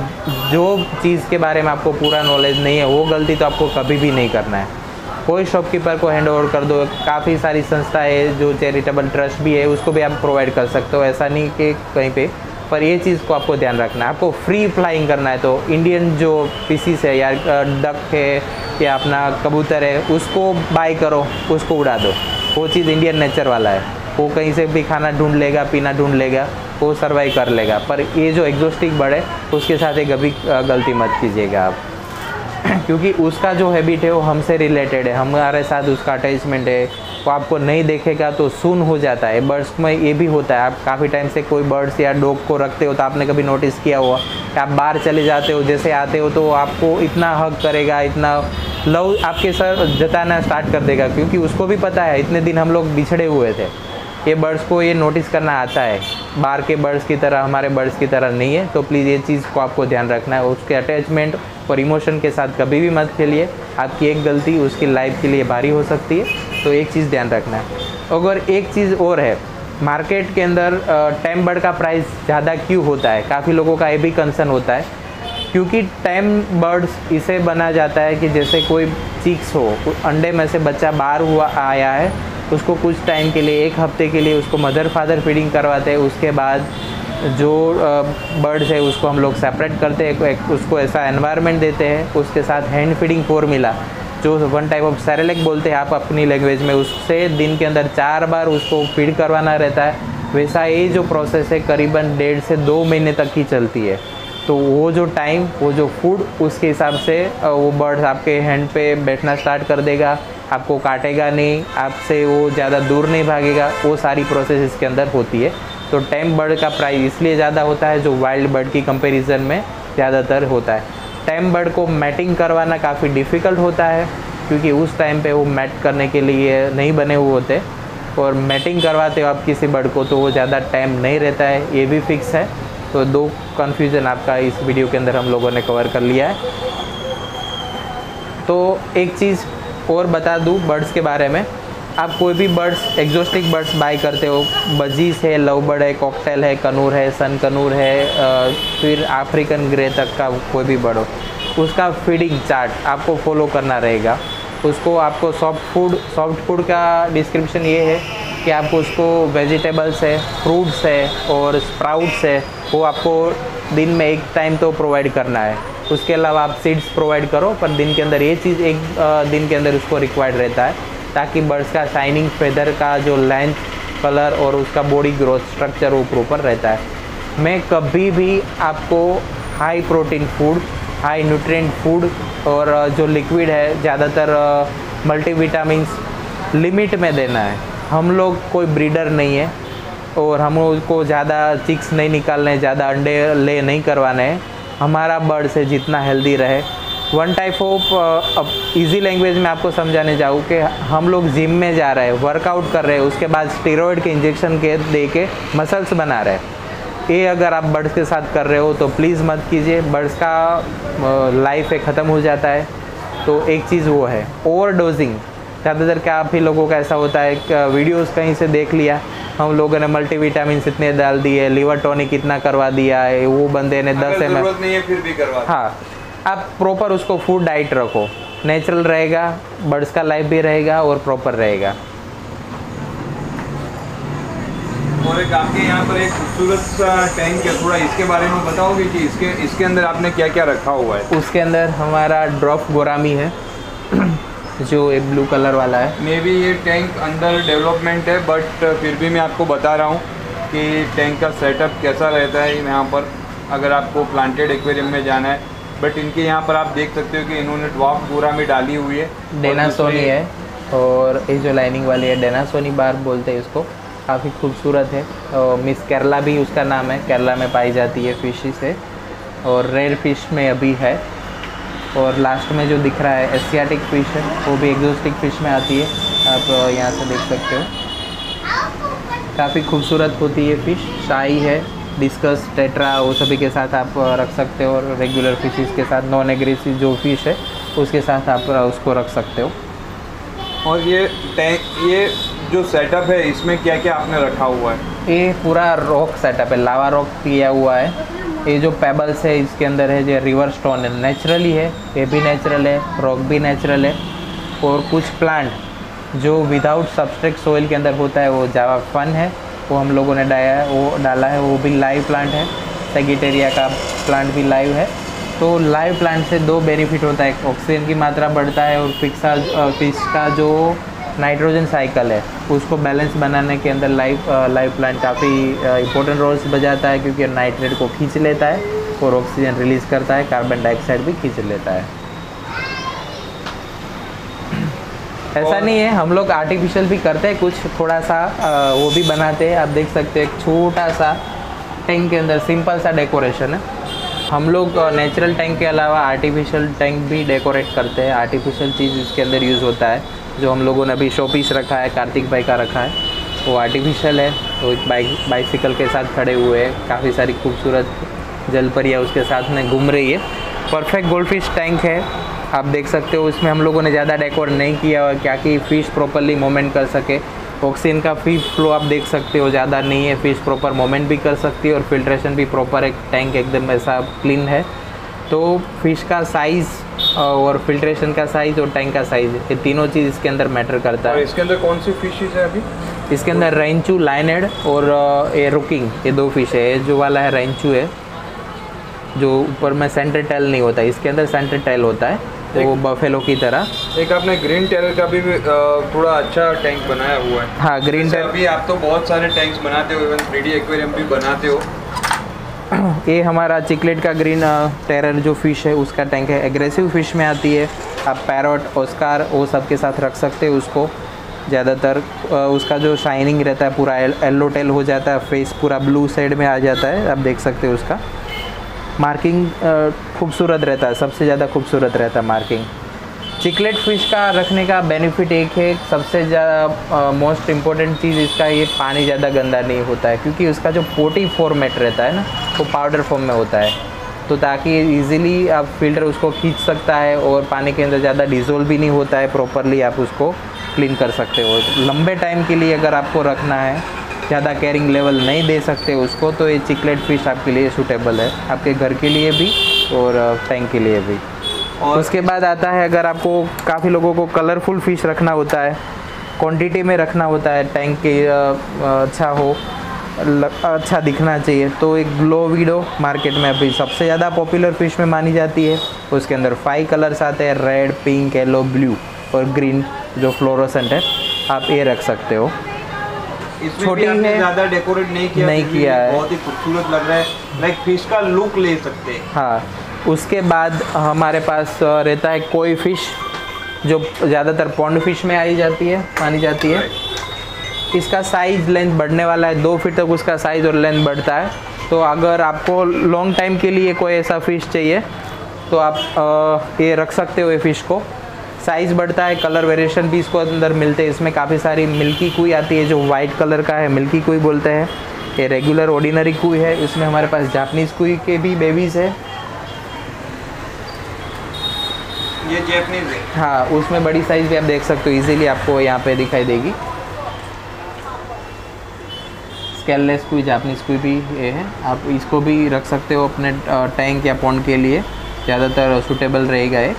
जो चीज़ के बारे में आपको पूरा नॉलेज नहीं है वो गलती तो आपको कभी भी नहीं करना है। कोई शॉपकीपर को हैंड ओवर कर दो। काफ़ी सारी संस्था है जो चैरिटेबल ट्रस्ट भी है, उसको भी आप प्रोवाइड कर सकते हो, ऐसा नहीं कि कहीं पे। पर ये चीज़ को आपको ध्यान रखना है। आपको फ्री फ्लाइंग करना है तो इंडियन जो पीसीस है या डक है या अपना कबूतर है उसको बाय करो, उसको उड़ा दो। वो चीज़ इंडियन नेचर वाला है, वो कहीं से भी खाना ढूंढ लेगा, पीना ढूंढ लेगा, वो सर्वाइव कर लेगा। पर ये जो एग्जोस्टिक बर्ड है उसके साथ एक कभी गलती मत कीजिएगा आप, क्योंकि उसका जो हैबिट है वो हमसे रिलेटेड है, हमारे साथ उसका अटैचमेंट है। वो आपको नहीं देखेगा तो सुन हो जाता है। बर्ड्स में ये भी होता है, आप काफ़ी टाइम से कोई बर्ड्स या डॉग को रखते हो तो आपने कभी नोटिस किया हुआ कि आप बाहर चले जाते हो, जैसे आते हो तो आपको इतना हग करेगा, इतना लव आपके सर जताना स्टार्ट कर देगा, क्योंकि उसको भी पता है इतने दिन हम लोग बिछड़े हुए थे। ये बर्ड्स को ये नोटिस करना आता है, बाहर के बर्ड्स की तरह हमारे बर्ड्स की तरह नहीं है। तो प्लीज़ ये चीज़ को आपको ध्यान रखना है। उसके अटैचमेंट और इमोशन के साथ कभी भी मत खेलिए। आपकी एक गलती उसकी लाइफ के लिए भारी हो सकती है, तो एक चीज़ ध्यान रखना है। अगर एक चीज़ और है, मार्केट के अंदर टैम बर्ड का प्राइस ज़्यादा क्यों होता है? काफ़ी लोगों का ये भी कंसर्न होता है, क्योंकि टैम बर्ड्स इसे बना जाता है कि जैसे कोई चिक्स हो, अंडे में से बच्चा बाहर हुआ आया है, उसको कुछ टाइम के लिए, एक हफ्ते के लिए उसको मदर फादर फीडिंग करवाते हैं। उसके बाद जो बर्ड्स है उसको हम लोग सेपरेट करते हैं, उसको ऐसा एनवायरनमेंट देते हैं, उसके साथ हैंड फीडिंग फॉर्मूला जो वन टाइप ऑफ सेरेलेक बोलते हैं आप अपनी लैंग्वेज में, उससे दिन के अंदर चार बार उसको फीड करवाना रहता है। वैसा ये जो प्रोसेस है करीबन डेढ़ से दो महीने तक ही चलती है। तो वो जो टाइम, वो जो फूड, उसके हिसाब से वो बर्ड्स आपके हैंड पे बैठना स्टार्ट कर देगा, आपको काटेगा नहीं, आपसे वो ज़्यादा दूर नहीं भागेगा। वो सारी प्रोसेस इसके अंदर होती है। तो टैम बर्ड का प्राइस इसलिए ज़्यादा होता है जो वाइल्ड बर्ड की कंपैरिजन में ज़्यादातर होता है। टैम बर्ड को मैटिंग करवाना काफ़ी डिफ़िकल्ट होता है, क्योंकि उस टाइम पे वो मैट करने के लिए नहीं बने हुए होते, और मैटिंग करवाते हो आप किसी बर्ड को तो वो ज़्यादा टाइम नहीं रहता है, ये भी फिक्स है। तो दो कन्फ्यूज़न आपका इस वीडियो के अंदर हम लोगों ने कवर कर लिया है। तो एक चीज़ और बता दूँ बर्ड्स के बारे में, आप कोई भी बर्ड्स एग्जोस्टिक बर्ड्स बाय करते हो, बजीज है, लव बर्ड है, कॉकटेल है, कनूर है, सन कनूर है, फिर अफ्रीकन ग्रे तक का कोई भी बर्ड हो, उसका फीडिंग चार्ट आपको फॉलो करना रहेगा। उसको आपको सॉफ्ट फूड, सॉफ्ट फूड का डिस्क्रिप्शन ये है कि आपको उसको वेजिटेबल्स है, फ्रूट्स है और स्प्राउट्स है, वो आपको दिन में एक टाइम तो प्रोवाइड करना है। उसके अलावा आप सीड्स प्रोवाइड करो, पर दिन के अंदर ये चीज़ एक दिन के अंदर उसको रिक्वायर्ड रहता है, ताकि बर्ड्स का शाइनिंग फेदर का जो लेंथ, कलर और उसका बॉडी ग्रोथ स्ट्रक्चर वो प्रॉपर रहता है। मैं कभी भी आपको high protein food, high nutrient food और जो लिक्विड है ज़्यादातर मल्टीविटामिन्स लिमिट में देना है। हम लोग कोई ब्रीडर नहीं है और हम उसको ज़्यादा चिक्स नहीं निकालने, ज़्यादा अंडे ले नहीं करवाने हैं। हमारा बर्ड से जितना हेल्दी रहे। One type of easy language में आपको समझाने जाऊँ कि हम लोग जिम में जा रहे हैं, वर्कआउट कर रहे हैं, उसके बाद स्टेरॉइड के इंजेक्शन के दे के मसल्स बना रहे हैं। ये अगर आप बर्ड्स के साथ कर रहे हो तो प्लीज़ मत कीजिए, बर्ड्स का लाइफ एक ख़त्म हो जाता है। तो एक चीज़ वो है ओवर डोजिंग। ज़्यादातर क्या आप ही लोगों का ऐसा होता है कि वीडियोस कहीं से देख लिया, हम लोगों ने मल्टीविटामिन इतने डाल दिए, लिवर टॉनिक इतना करवा दिया है, वो बंदे ने दस एम एल नहीं है फिर भी करवा। हाँ, आप प्रॉपर उसको फूड डाइट रखो, नेचुरल रहेगा, बर्ड्स का लाइफ भी रहेगा और प्रॉपर रहेगा। और एक आपके यहाँ पर एक खूबसूरत सा टैंक है, थोड़ा इसके बारे में बताओगे कि इसके इसके अंदर आपने क्या क्या रखा हुआ है? उसके अंदर हमारा ड्रॉप गोरामी है जो एक ब्लू कलर वाला है। मे बी ये टैंक अंडर डेवलपमेंट है, बट फिर भी मैं आपको बता रहा हूँ कि टैंक का सेटअप कैसा रहता है यहाँ पर, अगर आपको प्लांटेड एक्वेरियम में जाना है। बट इनके यहाँ पर आप देख सकते हो कि इन्होंने ड्वार्फ गोरामी डाली हुई है, डेनासोनी है, और ये जो लाइनिंग वाली है डेनासोनी बार बोलते हैं इसको, काफ़ी खूबसूरत है। और मिस केरला भी उसका नाम है, केरला में पाई जाती है फिशिस है और रेयर फिश में अभी है। और लास्ट में जो दिख रहा है एशियाटिक फिश है, वो भी एक्जोटिक फिश में आती है, आप यहाँ से देख सकते हो। काफ़ी खूबसूरत होती है फिश, शाही है, डिस्कस, टेट्रा वो सभी के साथ आप रख सकते हो, और रेगुलर फिशेस के साथ नॉन एग्रेसिव जो फिश है उसके साथ आप उसको रख सकते हो। और ये टैंक, ये जो सेटअप है इसमें क्या क्या आपने रखा हुआ है? ये पूरा रॉक सेटअप है, लावा रॉक किया हुआ है। ये जो पेबल्स है इसके अंदर है, जो रिवर स्टोन है, नेचुरली है, ये भी नेचुरल है, रॉक भी नेचुरल है। और कुछ प्लांट जो विदाउट सब्सट्रेट सोइल के अंदर होता है वो जावा फन है, वो हम लोगों ने डाया है, वो डाला है, वो भी लाइव प्लांट है। सेगिटेरिया का प्लांट भी लाइव है। तो लाइव प्लांट से दो बेनिफिट होता है, ऑक्सीजन की मात्रा बढ़ता है और फिक्सा फिश का जो नाइट्रोजन साइकिल है उसको बैलेंस बनाने के अंदर लाइव लाइव प्लांट काफ़ी इंपॉर्टेंट रोल्स बजाता है, क्योंकि नाइट्रेट को खींच लेता है और ऑक्सीजन रिलीज़ करता है, कार्बन डाइऑक्साइड भी खींच लेता है। ऐसा नहीं है, हम लोग आर्टिफिशियल भी करते हैं कुछ, थोड़ा सा आ, वो भी बनाते हैं। आप देख सकते हैं एक छोटा सा टैंक के अंदर सिंपल सा डेकोरेशन है। हम लोग नेचुरल टैंक के अलावा आर्टिफिशियल टैंक भी डेकोरेट करते हैं। आर्टिफिशियल चीज़ इसके अंदर यूज़ होता है, जो हम लोगों ने अभी शो पीस रखा है, कार्तिक भाई का रखा है, वो आर्टिफिशियल है। वो एक बाइक बाइसिकल के साथ खड़े हुए हैं, काफ़ी सारी खूबसूरत जलपरियाँ उसके साथ में घूम रही है। परफेक्ट गोल्डफिश टैंक है, आप देख सकते हो। इसमें हम लोगों ने ज़्यादा डेकोर नहीं किया हुआ, क्या कि फ़िश प्रॉपरली मूवमेंट कर सके। ऑक्सीजन का फ्री फ्लो आप देख सकते हो, ज़्यादा नहीं है, फ़िश प्रॉपर मूवमेंट भी कर सकती है और फिल्ट्रेशन भी प्रॉपर, एक टैंक एकदम ऐसा क्लीन है। तो फ़िश का साइज़ और फिल्ट्रेशन का साइज़ और टैंक का साइज़, ये तीनों चीज़ इसके अंदर मैटर करता है। और इसके अंदर कौन सी फिशेज है अभी? इसके अंदर रेंचू, लाइनेड और ये रुकिंग, ये दो फिश है। जो वाला है रेंचू है, जो ऊपर में सेंटर टेल नहीं होता, इसके अंदर सेंटर टेल होता है, वो बफेलो की तरह। एक आपने ग्रीन टेल का भी थोड़ा अच्छा टैंक बनाया हुआ है। हाँ, ग्रीन टेल। अभी आप तो बहुत सारे टैंक्स बनाते हो, इवन थ्री डी एक्वेरियम भी बनाते हो। ये हमारा चिकलेट का ग्रीन टेरर जो फिश है उसका टैंक है, एग्रेसिव फिश में आती है। आप पैरोट, ऑस्कार वो सब के साथ रख सकते हो उसको। ज़्यादातर उसका जो शाइनिंग रहता है पूरा येलो टेल हो जाता है, फेस पूरा ब्लू शेड में आ जाता है, आप देख सकते हो। उसका मार्किंग खूबसूरत रहता है, सबसे ज़्यादा खूबसूरत रहता है मार्किंग। चिकलेट फिश का रखने का बेनिफिट एक है, सबसे ज़्यादा मोस्ट इम्पोर्टेंट चीज़ इसका, ये पानी ज़्यादा गंदा नहीं होता है, क्योंकि उसका जो पोटी फॉर्मेट रहता है ना, वो पाउडर फॉर्म में होता है। तो ताकि इजीली आप फिल्टर उसको खींच सकता है और पानी के अंदर ज़्यादा डिज़ोल्व भी नहीं होता है, प्रॉपरली आप उसको क्लीन कर सकते हो। लंबे टाइम के लिए अगर आपको रखना है, ज़्यादा केयरिंग लेवल नहीं दे सकते उसको, तो ये चिकलेट फिश आपके लिए सूटेबल है, आपके घर के लिए भी और टैंक के लिए भी। और उसके बाद आता है, अगर आपको काफ़ी लोगों को कलरफुल फिश रखना होता है, क्वांटिटी में रखना होता है, टैंक के अच्छा हो, अच्छा दिखना चाहिए। तो एक ग्लो वीडो मार्केट में अभी सबसे ज़्यादा पॉपुलर फ़िश में मानी जाती है। उसके अंदर फाइव कलर्स आते हैं, रेड, पिंक, येलो, ब्लू और ग्रीन जो फ्लोरोसेंट है, आप ये रख सकते हो। छोटी है, ज़्यादा डेकोरेट नहीं किया नहीं किया है, बहुत ही खूबसूरत लग रहा है, लाइक फिश का लुक ले सकते हैं। हाँ, उसके बाद हमारे पास रहता है कोई फ़िश जो ज़्यादातर पॉन्ड फिश में आई जाती है, मानी जाती है। इसका साइज़ लेंथ बढ़ने वाला है, दो फीट तक उसका साइज़ और लेंथ बढ़ता है। तो अगर आपको लॉन्ग टाइम के लिए कोई ऐसा फ़िश चाहिए तो आप आ, ये रख सकते हो। ये फ़िश को साइज़ बढ़ता है, कलर वेरिएशन भी इसको अंदर मिलते हैं। इसमें काफ़ी सारी मिल्की कुई आती है जो वाइट कलर का है, मिल्की कुई बोलते हैं। ये रेगुलर ऑर्डिनरी कुई है। इसमें हमारे पास जापानीज़ कुई के भी बेबीज़ है। ये जैपनीज है। हाँ, उसमें बड़ी साइज़ भी आप देख सकते हो, इजीली आपको यहाँ पे दिखाई देगी। स्केललेस कोई जापानीज़ कोई भी ये है, आप इसको भी रख सकते हो अपने टैंक या पॉन्ड के लिए, ज़्यादातर सूटेबल रहेगा ये।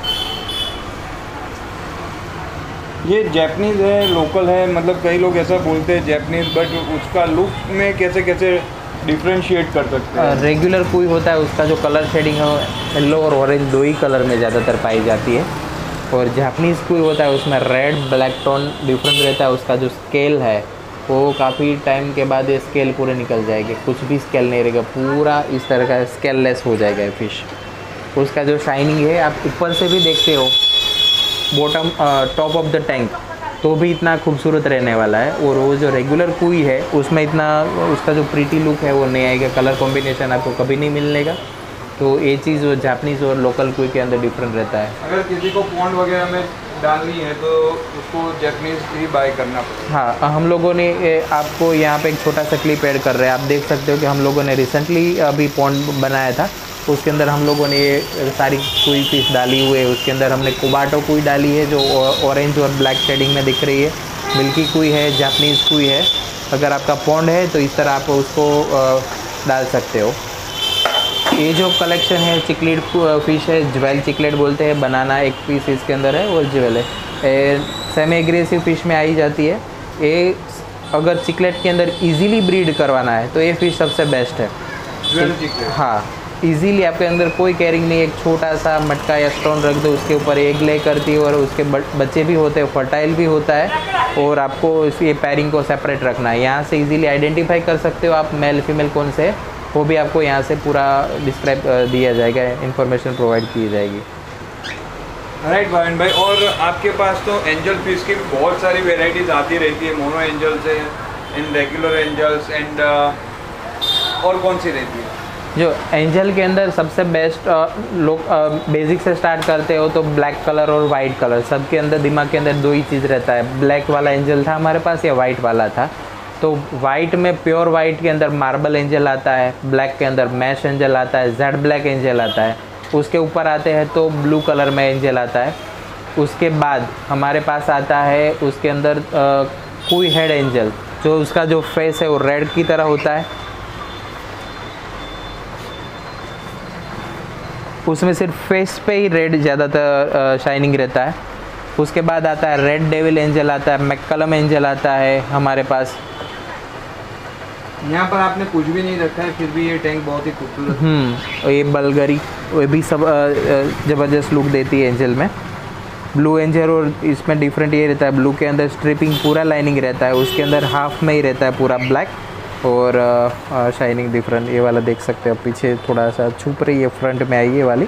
ये जैपनीज है, लोकल है, मतलब कई लोग ऐसा बोलते हैं जैपनीज, बट उसका लुक में कैसे कैसे डिफ्रेंशिएट कर सकते हैं। रेगुलर कोई होता है उसका जो कलर शेडिंग है येलो और ऑरेंज दो ही कलर में ज़्यादातर पाई जाती है। और जापानीज़ कोई होता है उसमें रेड ब्लैक टोन डिफरेंट रहता है। उसका जो स्केल है वो काफ़ी टाइम के बाद ये स्केल पूरे निकल जाएंगे, कुछ भी स्केल नहीं रहेगा, पूरा इस तरह का स्केल लेस हो जाएगा ये फिश। उसका जो शाइनिंग है आप ऊपर से भी देखते हो, bottom top of the tank, तो भी इतना खूबसूरत रहने वाला है। और वो जो रेगुलर कुई है उसमें इतना उसका जो प्रीटी लुक है वो नहीं आएगा, कलर कॉम्बिनेशन आपको कभी नहीं मिलेगा। तो ये चीज़ वो जापानीज़ और लोकल कुई के अंदर डिफरेंट रहता है। अगर किसी को पॉन्ड वगैरह में डालनी है तो उसको जापानीज़ ही बाय करना पड़ेगा। हाँ, हम लोगों ने आपको यहाँ पे एक छोटा सा क्लिप ऐड कर रहे हैं, आप देख सकते हो कि हम लोगों ने रिसेंटली अभी पॉन्ड बनाया था, उसके अंदर हम लोगों ने ये सारी कोई पीस डाली हुई है। उसके अंदर हमने कोबाटो कोई डाली है जो ऑरेंज और ब्लैक शेडिंग में दिख रही है, मिल्की कोई है, जापानीज़ कोई है। अगर आपका पॉन्ड है तो इस तरह आप उसको डाल सकते हो। ये जो कलेक्शन है चिकलेट फिश है, ज्वेल चिकलेट बोलते हैं, बनाना एक पीस इसके अंदर है और ज्वेल है। सेमी एग्रेसिव फिश में आई जाती है ये। अगर चिकलेट के अंदर इजीली ब्रीड करवाना है तो ये फिश सबसे बेस्ट है। ज्वेल चिकलेट, हाँ, इजीली आपके अंदर कोई कैरिंग नहीं, एक छोटा सा मटका या स्टोन रख दो, उसके ऊपर एग ले करती है और उसके बच्चे भी होते हैं, फर्टाइल भी होता है। और आपको ये पैरिंग को सेपरेट रखना है, यहाँ से इजीली आइडेंटिफाई कर सकते हो आप मेल फीमेल कौन से है, वो भी आपको यहाँ से पूरा डिस्क्राइब दिया जाएगा, इन्फॉर्मेशन प्रोवाइड की जाएगी। राइट भाविन भाई, और आपके पास तो एंजल फिश की बहुत सारी वेराइटीज़ आती रहती है, मोनो एंजल्स है एंड रेगुलर एंजल्स एंड और कौन सी रहती है? जो एंजल के अंदर सबसे बेस्ट लोग बेसिक से स्टार्ट करते हो तो ब्लैक कलर और वाइट कलर, सबके अंदर दिमाग के अंदर दो ही चीज़ रहता है, ब्लैक वाला एंजल था हमारे पास या वाइट वाला था। तो वाइट में प्योर वाइट के अंदर मार्बल एंजल आता है, ब्लैक के अंदर मैश एंजल आता है, जेड ब्लैक एंजल आता है, उसके ऊपर आते हैं तो ब्लू कलर में एंजल आता है। उसके बाद हमारे पास आता है उसके अंदर कोई हेड एंजल, जो उसका जो फेस है वो रेड की तरह होता है, उसमें सिर्फ फेस पे ही रेड ज़्यादातर शाइनिंग रहता है। उसके बाद आता है रेड डेविल एंजल आता है, मैककलम एंजल आता है हमारे पास। यहाँ पर आपने कुछ भी नहीं रखा है फिर भी ये टैंक बहुत ही खूबसूरत। हम्म ये बलगरी वो भी सब ज़बरदस्त लुक देती है एंजल में। ब्लू एंजल और इसमें डिफरेंट ये रहता है, ब्लू के अंदर स्ट्रिपिंग पूरा लाइनिंग रहता है, उसके अंदर हाफ में ही रहता है पूरा ब्लैक और शाइनिंग डिफरेंट। ये वाला देख सकते हो पीछे थोड़ा सा छुप रही है, फ्रंट में आई ये वाली।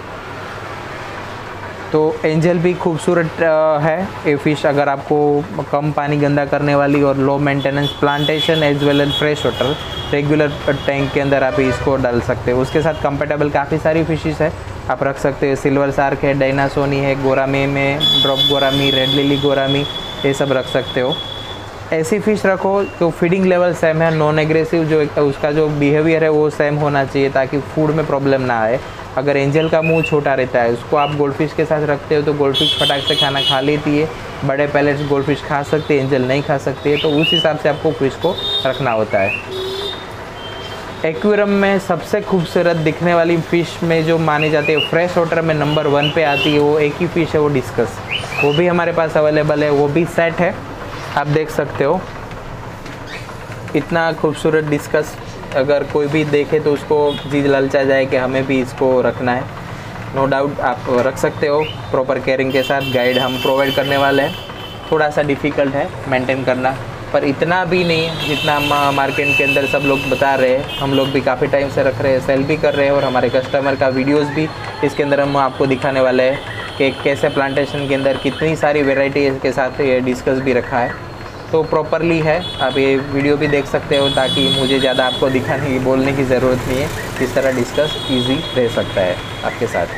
तो एंजल भी खूबसूरत है ये फ़िश, अगर आपको कम पानी गंदा करने वाली और low maintenance plantation as well as fresh water regular tank के अंदर आप इसको डाल सकते हो। उसके साथ कंपेटेबल काफ़ी सारी फिशेस है, आप रख सकते हो। सिल्वर शार्क है, डायनासोनी है, गोरामी में drop gourami, red lily gourami, ये सब रख सकते हो। ऐसी फ़िश रखो तो फीडिंग लेवल सेम है, नॉन एग्रेसिव, जो उसका जो बिहेवियर है वो सेम होना चाहिए ताकि फूड में प्रॉब्लम ना आए। अगर एंजल का मुंह छोटा रहता है, उसको आप गोल्डफिश के साथ रखते हो तो गोल्डफिश फटाक से खाना खा लेती है, बड़े पैलेट्स गोल्डफिश खा सकते हैं, एंजल नहीं खा सकती है, तो उस हिसाब से आपको फिश को रखना होता है। एक्वेरियम में सबसे खूबसूरत दिखने वाली फ़िश में जो मानी जाती है फ्रेश वाटर में नंबर वन पे आती है, वो एक ही फ़िश है, वो डिस्कस, वो भी हमारे पास अवेलेबल है, वो भी सेट है, आप देख सकते हो। इतना खूबसूरत डिस्कस अगर कोई भी देखे तो उसको चीज़ ललचा जाए कि हमें भी इसको रखना है। नो डाउट आप रख सकते हो प्रॉपर केयरिंग के साथ। गाइड हम प्रोवाइड करने वाले हैं। थोड़ा सा डिफ़िकल्ट है मेंटेन करना, पर इतना भी नहीं है जितना हम मार्केट के अंदर सब लोग बता रहे हैं। हम लोग भी काफ़ी टाइम से रख रहे हैं, सेल भी कर रहे हैं, और हमारे कस्टमर का वीडियोस भी इसके अंदर हम आपको दिखाने वाले हैं कि कैसे प्लांटेशन के अंदर कितनी सारी वेराइटी के साथ ये डिस्कस भी रखा है। तो प्रॉपरली है, आप ये वीडियो भी देख सकते हो, ताकि मुझे ज़्यादा आपको दिखाने की बोलने की ज़रूरत नहीं है। इस तरह डिस्कस ईजी रह सकता है आपके साथ।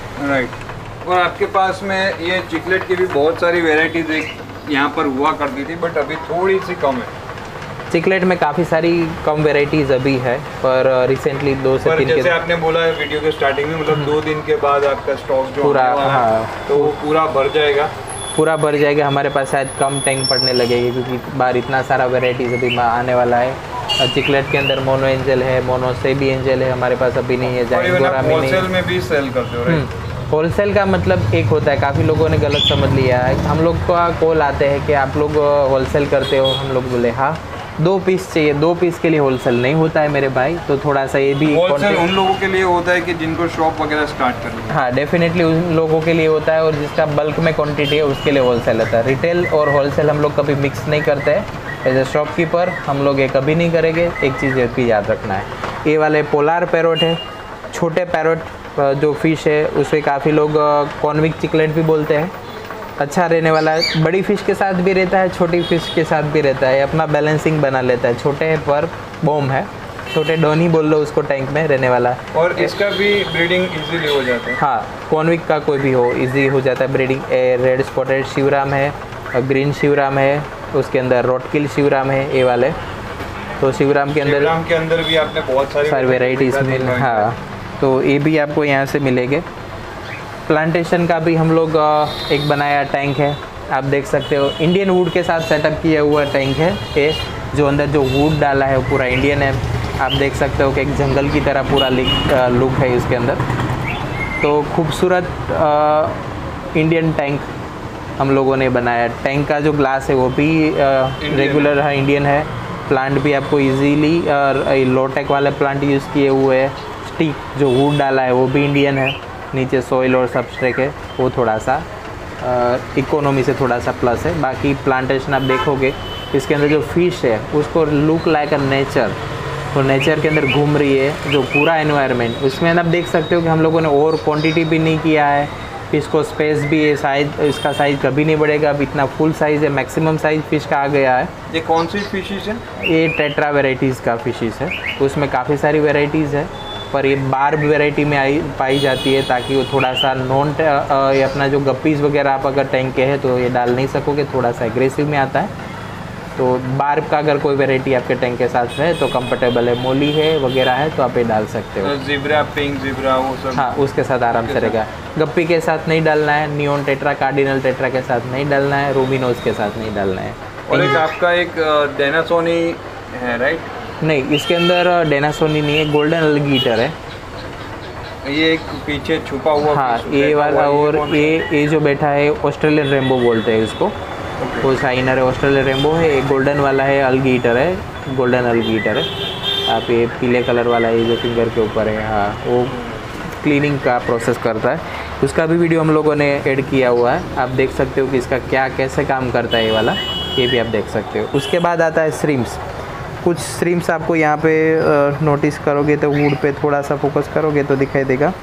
राइट। और आपके पास में ये चिकलेट की भी बहुत सारी वेराइटीज़ एक यहाँ पर हुआ करती थी, बट अभी थोड़ी सी कम है। चिकलेट में काफ़ी सारी कम वेराइटीज़ अभी है, पर रिसेंटली दो से तीन जैसे के आपने बोला है वीडियो के स्टार्टिंग में, मतलब दो दिन के बाद आपका स्टॉक जो पूरा, आने वाला है, हाँ, तो वो पूरा भर जाएगा। पूरा भर जाएगा। हमारे पास शायद कम टैंक पड़ने लगेगी, क्योंकि बाहर इतना सारा वेराइटीज़ अभी आने वाला है। चिकलेट के अंदर मोनो एंजल है, मोनो सेबी एंजल है, हमारे पास अभी नहीं है। होलसेल में भी सेल करते हो, राइट? होलसेल का मतलब एक होता है, काफ़ी लोगों ने गलत समझ लिया है। हम लोग का कॉल आते हैं कि आप लोग होलसेल करते हो, हम लोग बोले हाँ दो पीस चाहिए। दो पीस के लिए होलसेल नहीं होता है मेरे भाई, तो थोड़ा सा ये भी होलसेल उन लोगों के लिए होता है कि जिनको शॉप वगैरह स्टार्ट करनी है। हाँ, डेफिनेटली उन लोगों के लिए होता है, और जिसका बल्क में क्वांटिटी है उसके लिए होलसेल होता है। रिटेल और होलसेल हम लोग कभी मिक्स नहीं करते हैं। एज ए शॉपकीपर हम लोग ये कभी नहीं करेंगे। एक चीज़ ये भी याद रखना है, ये वाले पोलार पैरोट है, छोटे पैरोट जो फिश है उसे काफ़ी लोग कॉन्विक चिकलेट भी बोलते हैं। अच्छा रहने वाला है, बड़ी फ़िश के साथ भी रहता है, छोटी फ़िश के साथ भी रहता है, अपना बैलेंसिंग बना लेता है। छोटे है पर बॉम है, छोटे डोनी बोल लो उसको, टैंक में रहने वाला। और इसका भी ब्रीडिंग इजीली हो जाता है। हाँ, कॉन्विक का कोई भी हो इजी हो जाता है ब्रीडिंग। रेड स्पॉटेड शिवराम है, ग्रीन शिवराम है, उसके अंदर रोटकिल शिवराम है, ये वाले। तो शिवराम के अंदर शिवराम के अंदर भी आपने बहुत सारी सारी वेराइटीज़ मिल, हाँ, तो ये भी आपको यहाँ से मिलेंगे। प्लांटेशन का भी हम लोग एक बनाया टैंक है, आप देख सकते हो। इंडियन वुड के साथ सेटअप किया हुआ टैंक है ये, जो अंदर जो वुड डाला है वो पूरा इंडियन है। आप देख सकते हो कि एक जंगल की तरह पूरा लुक है इसके अंदर। तो खूबसूरत इंडियन टैंक हम लोगों ने बनाया। टैंक का जो ग्लास है वो भी रेगुलर है, इंडियन है। प्लांट भी आपको इजीली लोटेक वाले प्लांट यूज़ किए हुए हैं। स्टिक जो वुड डाला है वो भी इंडियन है। नीचे सॉइल और सबस्ट्रेक है, वो थोड़ा सा इकोनॉमी से थोड़ा सा प्लस है। बाकी प्लांटेशन आप देखोगे इसके अंदर जो फिश है उसको लुक लाइक अ नेचर, तो नेचर के अंदर घूम रही है जो पूरा एनवायरनमेंट। उसमें आप देख सकते हो कि हम लोगों ने और क्वांटिटी भी नहीं किया है। फिश को स्पेस भी है, साइज इसका साइज़ कभी नहीं बढ़ेगा। अब इतना फुल साइज़ है, मैक्सिमम साइज़ फिश का आ गया है। ये कौन सी फिशेस है? ये टेट्रा वेराइटीज़ का फिशेस है, उसमें काफ़ी सारी वेराइटीज़ है, पर ये बार्ब वेराइटी में आई पाई जाती है, ताकि वो थोड़ा सा नॉन ये अपना जो गप्पीज़ वगैरह आप अगर टैंक के है तो ये डाल नहीं सकोगे, थोड़ा सा एग्रेसिव में आता है। तो बार्ब का अगर कोई वेराइटी आपके टैंक के साथ है तो कंफर्टेबल है, मोली है वगैरह है तो आप ये डाल सकते हो। ज़ीब्रा, पिंक ज़ीब्रा, वो सब, हाँ, उसके साथ आराम से रहेगा। गप्पी के साथ नहीं डालना है, नियॉन टेट्रा, कार्डिनल टेट्रा के साथ नहीं डालना है, रूमिनोज के साथ नहीं डालना है। और एक आपका एक डेनासोनी है, राइट? नहीं, इसके अंदर डेनासोनी नहीं है, गोल्डन अलगीटर है। ये एक पीछे छुपा हुआ, हाँ, ये वाला। और ये ये जो बैठा है ऑस्ट्रेलियन रेम्बो बोलते हैं इसको, वो साइनर है, ऑस्ट्रेलियन रेम्बो है। एक गोल्डन वाला है, अलगीटर है, गोल्डन अलगीटर है। आप ये पीले कलर वाला है जो फिंगर के ऊपर है, हाँ, वो क्लीनिंग का प्रोसेस करता है। उसका भी वीडियो हम लोगों ने ऐड किया हुआ है, आप देख सकते हो कि इसका क्या कैसे काम करता है ये वाला, ये भी आप देख सकते हो। उसके बाद आता है श्रिम्स। कुछ श्रिम्स आपको यहाँ पे नोटिस करोगे तो वुड पे थोड़ा सा फोकस करोगे तो दिखाई देगा।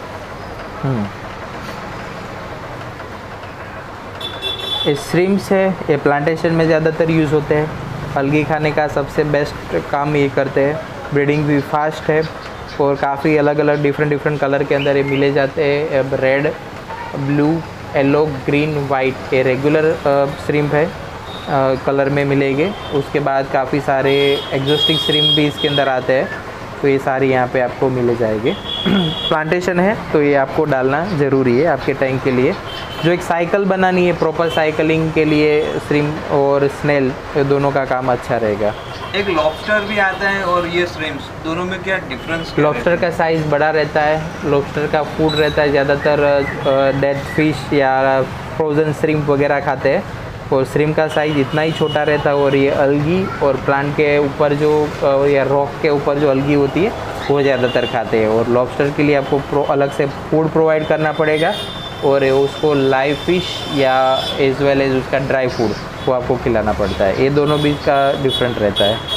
ये श्रिम्स है, ये प्लांटेशन में ज़्यादातर यूज़ होते हैं। अलगी खाने का सबसे बेस्ट काम ये करते हैं। ब्रीडिंग भी फास्ट है और काफ़ी अलग अलग डिफरेंट डिफरेंट कलर के अंदर ये मिले जाते हैं। Red, blue, yellow, green, white, ये रेगुलर श्रिम्प है, कलर में मिलेंगे। उसके बाद काफ़ी सारे एग्जोस्टिक श्रिम्प भी इसके अंदर आते हैं, तो ये सारी यहाँ पे आपको मिले जाएंगे। प्लांटेशन है तो ये आपको डालना ज़रूरी है आपके टैंक के लिए। जो एक साइकिल बनानी है प्रॉपर साइकिलिंग के लिए, श्रिम्प और स्नेल दोनों का काम अच्छा रहेगा। एक लॉबस्टर भी आता है और ये श्रिम्प्स, दोनों में क्या डिफरेंस? लॉबस्टर का साइज़ बड़ा रहता है, लॉबस्टर का फूड रहता है ज़्यादातर डेड फिश या फ्रोज़न श्रिम्प वगैरह खाते हैं। और श्रिम्प का साइज़ इतना ही छोटा रहता है। और ये अलगी और प्लांट के ऊपर जो या रॉक के ऊपर जो अलगी होती है वो ज़्यादातर खाते हैं। और लॉबस्टर के लिए आपको प्रो अलग से फूड प्रोवाइड करना पड़ेगा और उसको लाइव फिश या एज वेल एज उसका ड्राई फूड वो आपको खिलाना पड़ता है। ये दोनों बीच का डिफरेंट रहता है।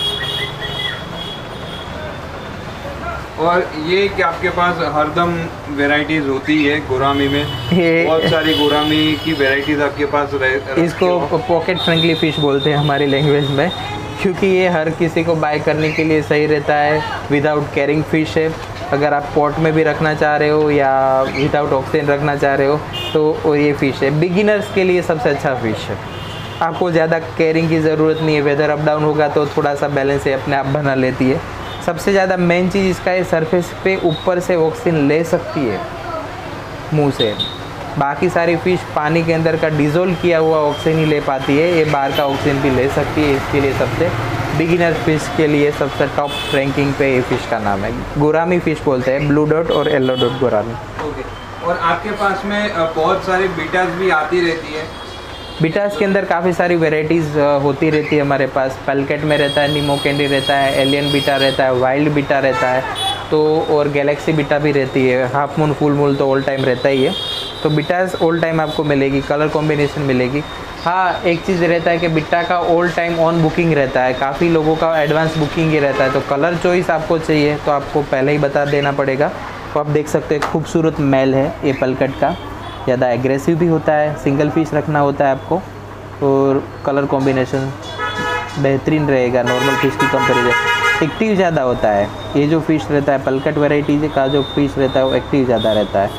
और ये कि आपके पास हरदम वैरायटीज होती है गोरामी में, ये बहुत सारी गोरामी की वैरायटीज आपके पास रह, इसको पॉकेट फ्रेंडली फ़िश बोलते हैं हमारी लैंग्वेज में, क्योंकि ये हर किसी को बाय करने के लिए सही रहता है। विदाउट कैरिंग फ़िश है। अगर आप पॉट में भी रखना चाह रहे हो या विदाउट ऑक्सीजन रखना चाह रहे हो तो ये फ़िश है। बिगिनर्स के लिए सबसे अच्छा फ़िश है। आपको ज़्यादा केयरिंग की ज़रूरत नहीं है। वेदर अप डाउन होगा तो थोड़ा सा बैलेंस अपने आप बना लेती है। सबसे ज़्यादा मेन चीज़ इसका है, सरफेस पे ऊपर से ऑक्सीजन ले सकती है मुंह से। बाकी सारी फ़िश पानी के अंदर का डिज़ोल्व किया हुआ ऑक्सीजन ही ले पाती है, ये बाहर का ऑक्सीजन भी ले सकती है। इसके लिए सबसे बिगिनर फ़िश के लिए सबसे टॉप रैंकिंग पे ये फ़िश का नाम है। गोरामी फ़िश बोलते हैं, ब्लू डॉट और येलो डॉट गोरामी। ओके। और आपके पास में बहुत सारी बीटास भी आती रहती है। बीटास के अंदर काफ़ी सारी वेराइटीज़ होती रहती है हमारे पास। पलकेट में रहता है, नीमो कैंडी रहता है, एलियन बीटा रहता है, वाइल्ड बीटा रहता है, तो और गैलेक्सी बीटा भी रहती है। हाफ मून फुल मून तो ऑल टाइम रहता ही है। तो बीटास ऑल टाइम आपको मिलेगी, कलर कॉम्बिनेशन मिलेगी। हाँ, एक चीज़ रहता है कि बीटा का ऑल टाइम ऑन बुकिंग रहता है। काफ़ी लोगों का एडवांस बुकिंग ही रहता है। तो कलर चॉइस आपको चाहिए तो आपको पहले ही बता देना पड़ेगा। तो आप देख सकते हैं खूबसूरत मेल है ये पलकेट का, ज़्यादा एग्रेसिव भी होता है। सिंगल पीस रखना होता है आपको और कलर कॉम्बिनेशन बेहतरीन रहेगा नॉर्मल फिश की कंपेरिजन। एक्टिव ज़्यादा होता है ये जो फिश रहता है। पलकेट वैरायटी का जो फिश रहता है वो एक्टिव ज़्यादा रहता है।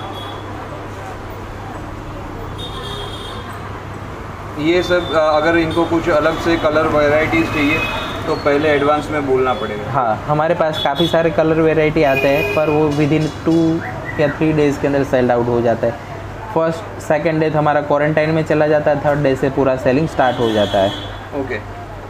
ये सब अगर इनको कुछ अलग से कलर वैरायटीज़ चाहिए तो पहले एडवांस में बोलना पड़ेगा। हाँ, हमारे पास काफ़ी सारे कलर वैरायटी आते हैं, पर वो विद इन टू या थ्री डेज़ के अंदर सेल आउट हो जाता है। फर्स्ट सेकेंड डे हमारा क्वारंटाइन में चला जाता है, थर्ड डे से पूरा सेलिंग स्टार्ट हो जाता है। ओके।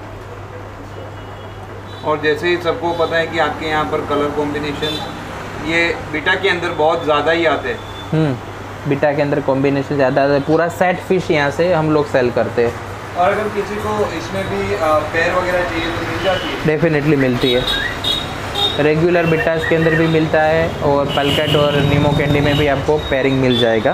और जैसे ही सबको पता है कि आपके यहाँ पर कलर कॉम्बिनेशन ये बीटा के अंदर बहुत ज़्यादा ही आते हैं। हम्म बीटा के अंदर कॉम्बिनेशन ज़्यादा आता है। पूरा सेट फिश यहाँ से हम लोग सेल करते हैं। और अगर किसी को इसमें भी पैर वगैरह चाहिए तो मिल जाती है? डेफिनेटली मिलती है। रेगुलर बिटास के अंदर भी मिलता है और पलकेट और नीमो कैंडी में भी आपको पेयरिंग मिल जाएगा।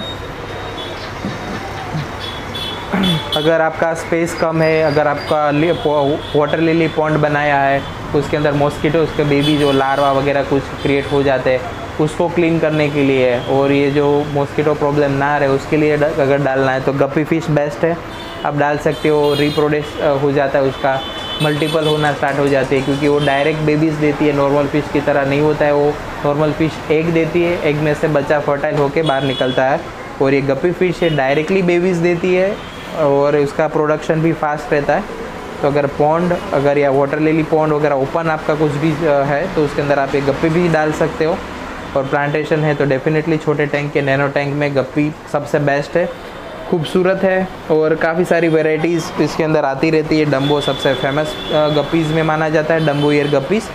अगर आपका स्पेस कम है, अगर आपका वाटर लिली पॉन्ड बनाया है उसके अंदर मॉस्किटो उसके बेबी जो लार्वा वगैरह कुछ क्रिएट हो जाते हैं, उसको क्लीन करने के लिए और ये जो मॉस्किटो प्रॉब्लम ना रहे उसके लिए अगर डालना है तो गप्पी फिश बेस्ट है। आप डाल सकते हो। रिप्रोड्यूस हो जाता है, उसका मल्टीपल होना स्टार्ट हो जाती है क्योंकि वो डायरेक्ट बेबीज़ देती है। नॉर्मल फ़िश की तरह नहीं होता है। वो नॉर्मल फ़िश एग देती है, एग में से बच्चा फर्टाइल होकर बाहर निकलता है। और ये गप्पी फिश है डायरेक्टली बेबीज़ देती है और उसका प्रोडक्शन भी फास्ट रहता है। तो अगर पॉन्ड अगर या वाटर लिली पॉन्ड वगैरह ओपन आपका कुछ भी है तो उसके अंदर आप ये गप्पी भी डाल सकते हो। और प्लांटेशन है तो डेफिनेटली छोटे टैंक के नैनो टैंक में गप्पी सबसे बेस्ट है। खूबसूरत है और काफ़ी सारी वेराइटीज़ इसके अंदर आती रहती है। डम्बो सबसे फेमस गप्पीज़ में माना जाता है, dumbo ear guppies.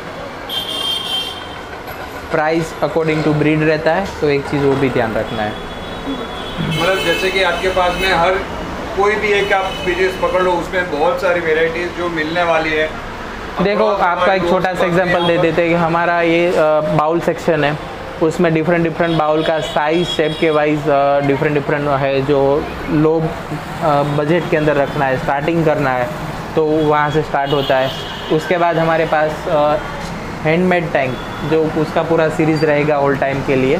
Price according to breed रहता है, तो एक चीज़ वो भी ध्यान रखना है। मतलब जैसे कि आपके पास में हर कोई भी एक आप स्पीशीज पकड़ लो उसमें बहुत सारी वेराइटीज़ जो मिलने वाली है। देखो आपका एक छोटा सा एग्जांपल दे देते हैं कि हमारा ये बाउल सेक्शन है, उसमें डिफरेंट डिफरेंट बाउल का साइज़ शेप के वाइज डिफरेंट डिफरेंट है। जो लो बजट के अंदर रखना है, स्टार्टिंग करना है तो वहाँ से स्टार्ट होता है। उसके बाद हमारे पास हैंडमेड टैंक जो उसका पूरा सीरीज़ रहेगा ऑल टाइम के लिए।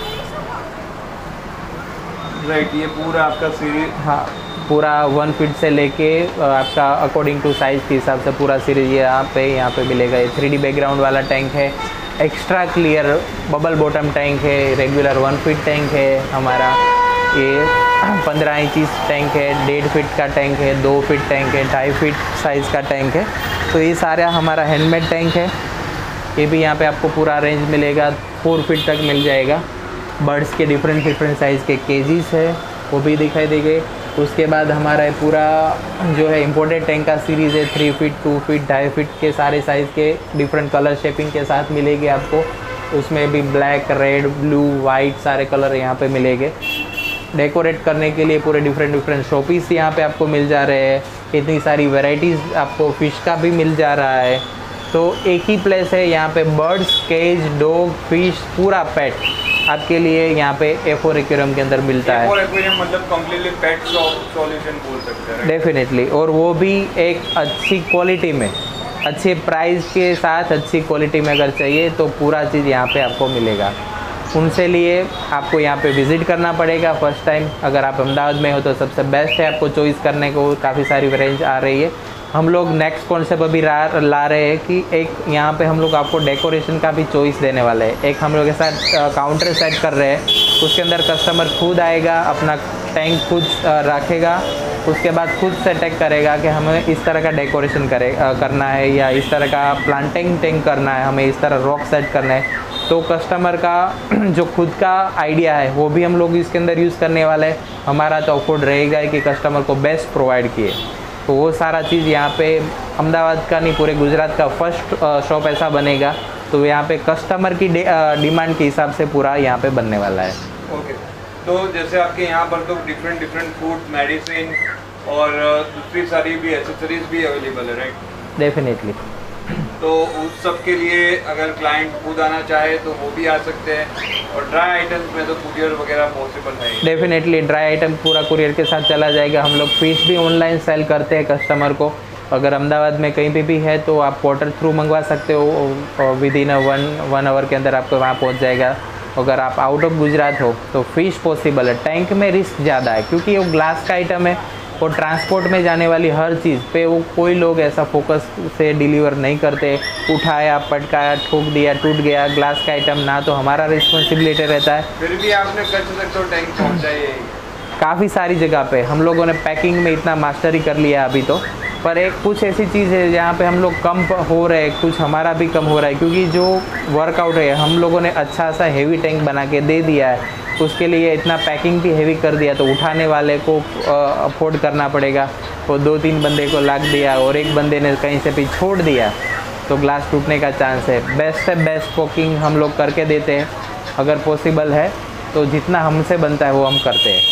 राइट, ये पूरा आपका सीरीज। हाँ, पूरा वन फीट से लेके आपका अकॉर्डिंग टू साइज़ के हिसाब से पूरा सीरीज यहाँ पे यहाँ पे मिलेगा। ये थ्री डी बैकग्राउंड वाला टैंक है, extra clear bubble bottom tank है, रेगुलर वन फीट टैंक है हमारा, ये पंद्रह इंचीस टैंक है, डेढ़ फीट का टैंक है, दो फीट टैंक है, ढाई फीट साइज़ का टैंक है। तो ये सारा हमारा हैंडमेड टैंक है। ये भी यहाँ पे आपको पूरा रेंज मिलेगा, फोर फीट तक मिल जाएगा। बर्ड्स के डिफरेंट डिफरेंट साइज़ के केजीस है वो भी दिखाई देंगे। उसके बाद हमारा पूरा जो है इम्पोर्टेड टैंक का सीरीज़ है, थ्री फीट टू फीट ढाई फीट के सारे साइज़ के डिफरेंट कलर शेपिंग के साथ मिलेंगे आपको। उसमें भी ब्लैक, रेड, ब्लू, वाइट सारे कलर यहाँ पे मिलेंगे। डेकोरेट करने के लिए पूरे डिफरेंट डिफरेंट शोपीस यहाँ पे आपको मिल जा रहे हैं। इतनी सारी वैरायटीज़ आपको फ़िश का भी मिल जा रहा है। तो एक ही प्लेस है यहाँ पे, बर्ड्स, केज, डॉग, फिश, पूरा पेट आपके लिए यहाँ पे ए फोर एक्वेरियम के अंदर मिलता है। ए फोर एक्वेरियम मतलब कंप्लीटली पेट सॉल्यूशन बोल सकते हैं। डेफिनेटली, और वो भी एक अच्छी क्वालिटी में, अच्छे प्राइस के साथ अच्छी क्वालिटी में अगर चाहिए तो पूरा चीज़ यहाँ पे आपको मिलेगा। उनसे लिए आपको यहाँ पे विज़िट करना पड़ेगा फर्स्ट टाइम। अगर आप अहमदाबाद में हो तो सबसे बेस्ट है आपको चॉइस करने को, काफ़ी सारी रेंज आ रही है। हम लोग नेक्स्ट कॉन्सेप्ट अभी ला रहे हैं कि एक यहाँ पे हम लोग आपको डेकोरेशन का भी चॉइस देने वाले हैं। एक हम लोग के साथ काउंटर सेट कर रहे हैं, उसके अंदर कस्टमर खुद आएगा, अपना टैंक खुद रखेगा, उसके बाद खुद से टैग करेगा कि हमें इस तरह का डेकोरेशन करे करना है या इस तरह का प्लांटिंग टैंक करना है, हमें इस तरह रॉक सेट करना है। तो कस्टमर का जो खुद का आइडिया है वो भी हम लोग इसके अंदर यूज़ करने वाले हैं। हमारा तो अफोर्ड रहेगा कि कस्टमर को बेस्ट प्रोवाइड किए। तो वो सारा चीज़ यहाँ पे अहमदाबाद का नहीं, पूरे गुजरात का फर्स्ट शॉप ऐसा बनेगा। तो यहाँ पे कस्टमर की डिमांड के हिसाब से पूरा यहाँ पे बनने वाला है। ओके, तो जैसे आपके यहाँ पर तो डिफरेंट डिफरेंट फूड, मेडिसिन और दूसरी सारी भी एसेसरीज भी अवेलेबल है, राइट? डेफिनेटली। तो उस सब के लिए अगर क्लाइंट खुद आना चाहे तो वो भी आ सकते हैं, और ड्राई आइटम्स में तो कुरियर वगैरह पॉसिबल है? डेफिनेटली, ड्राई आइटम पूरा कुरियर के साथ चला जाएगा। हम लोग फिश भी ऑनलाइन सेल करते हैं कस्टमर को। अगर अहमदाबाद में कहीं पे भी है तो आप पोर्टर थ्रू मंगवा सकते हो, within one one hour के अंदर आपको वहाँ पहुँच जाएगा। अगर आप आउट ऑफ गुजरात हो तो फ़िश पॉसिबल है। टैंक में रिस्क ज़्यादा है क्योंकि वो ग्लास का आइटम है और ट्रांसपोर्ट में जाने वाली हर चीज़ पे वो कोई लोग ऐसा फोकस से डिलीवर नहीं करते। उठाया, पटकाया, ठोक दिया, टूट गया ग्लास का आइटम, ना तो हमारा रिस्पॉन्सिबिलिटी रहता है। फिर भी आपने कच्छ तक तो टैंक पहुँचाई है काफ़ी सारी जगह पे। हम लोगों ने पैकिंग में इतना मास्टरी कर लिया अभी तो, पर एक कुछ ऐसी चीज़ है जहाँ पे हम लोग कम हो रहे हैं, कुछ हमारा भी कम हो रहा है, क्योंकि जो वर्कआउट है हम लोगों ने अच्छा सा हेवी टैंक बना के दे दिया है, उसके लिए इतना पैकिंग भी हेवी कर दिया, तो उठाने वाले को अफोर्ड करना पड़ेगा। वो दो तीन बंदे को लाग दिया और एक बंदे ने कहीं से भी छोड़ दिया तो ग्लास टूटने का चांस है। बेस्ट से बेस्ट पैकिंग हम लोग करके देते हैं। अगर पॉसिबल है तो जितना हमसे बनता है वो हम करते हैं।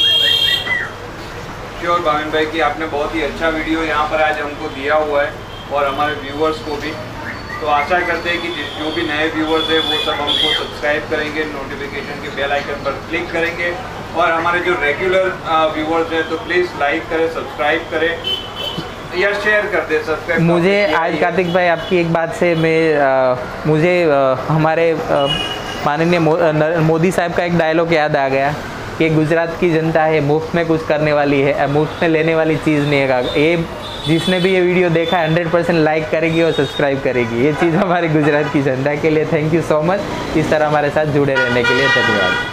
श्योर भाविन भाई कि आपने बहुत ही अच्छा वीडियो यहाँ पर आज हमको दिया हुआ है और हमारे व्यूवर्स को भी। तो आशा करते हैं कि जो भी नए व्यूवर्स हैं वो सब हमको सब्सक्राइब करेंगे, नोटिफिकेशन के बेल आइकन पर क्लिक करेंगे, और हमारे जो रेगुलर व्यूवर्स हैं तो प्लीज़ लाइक करें, सब्सक्राइब करें या शेयर कर दें। सब्सक्राइब मुझे आज कार्तिक भाई आपकी एक बात से मैं आ, मुझे आ, हमारे माननीय मो, मोदी साहब का एक डायलॉग याद आ गया कि गुजरात की जनता है मुफ्त में कुछ करने वाली है, मुफ्त में लेने वाली चीज़ नहीं है। ये जिसने भी ये वीडियो देखा है हंड्रेड परसेंट लाइक करेगी और सब्सक्राइब करेगी। ये चीज़ हमारे गुजरात की जनता के लिए। थैंक यू सो मच इस तरह हमारे साथ जुड़े रहने के लिए। धन्यवाद।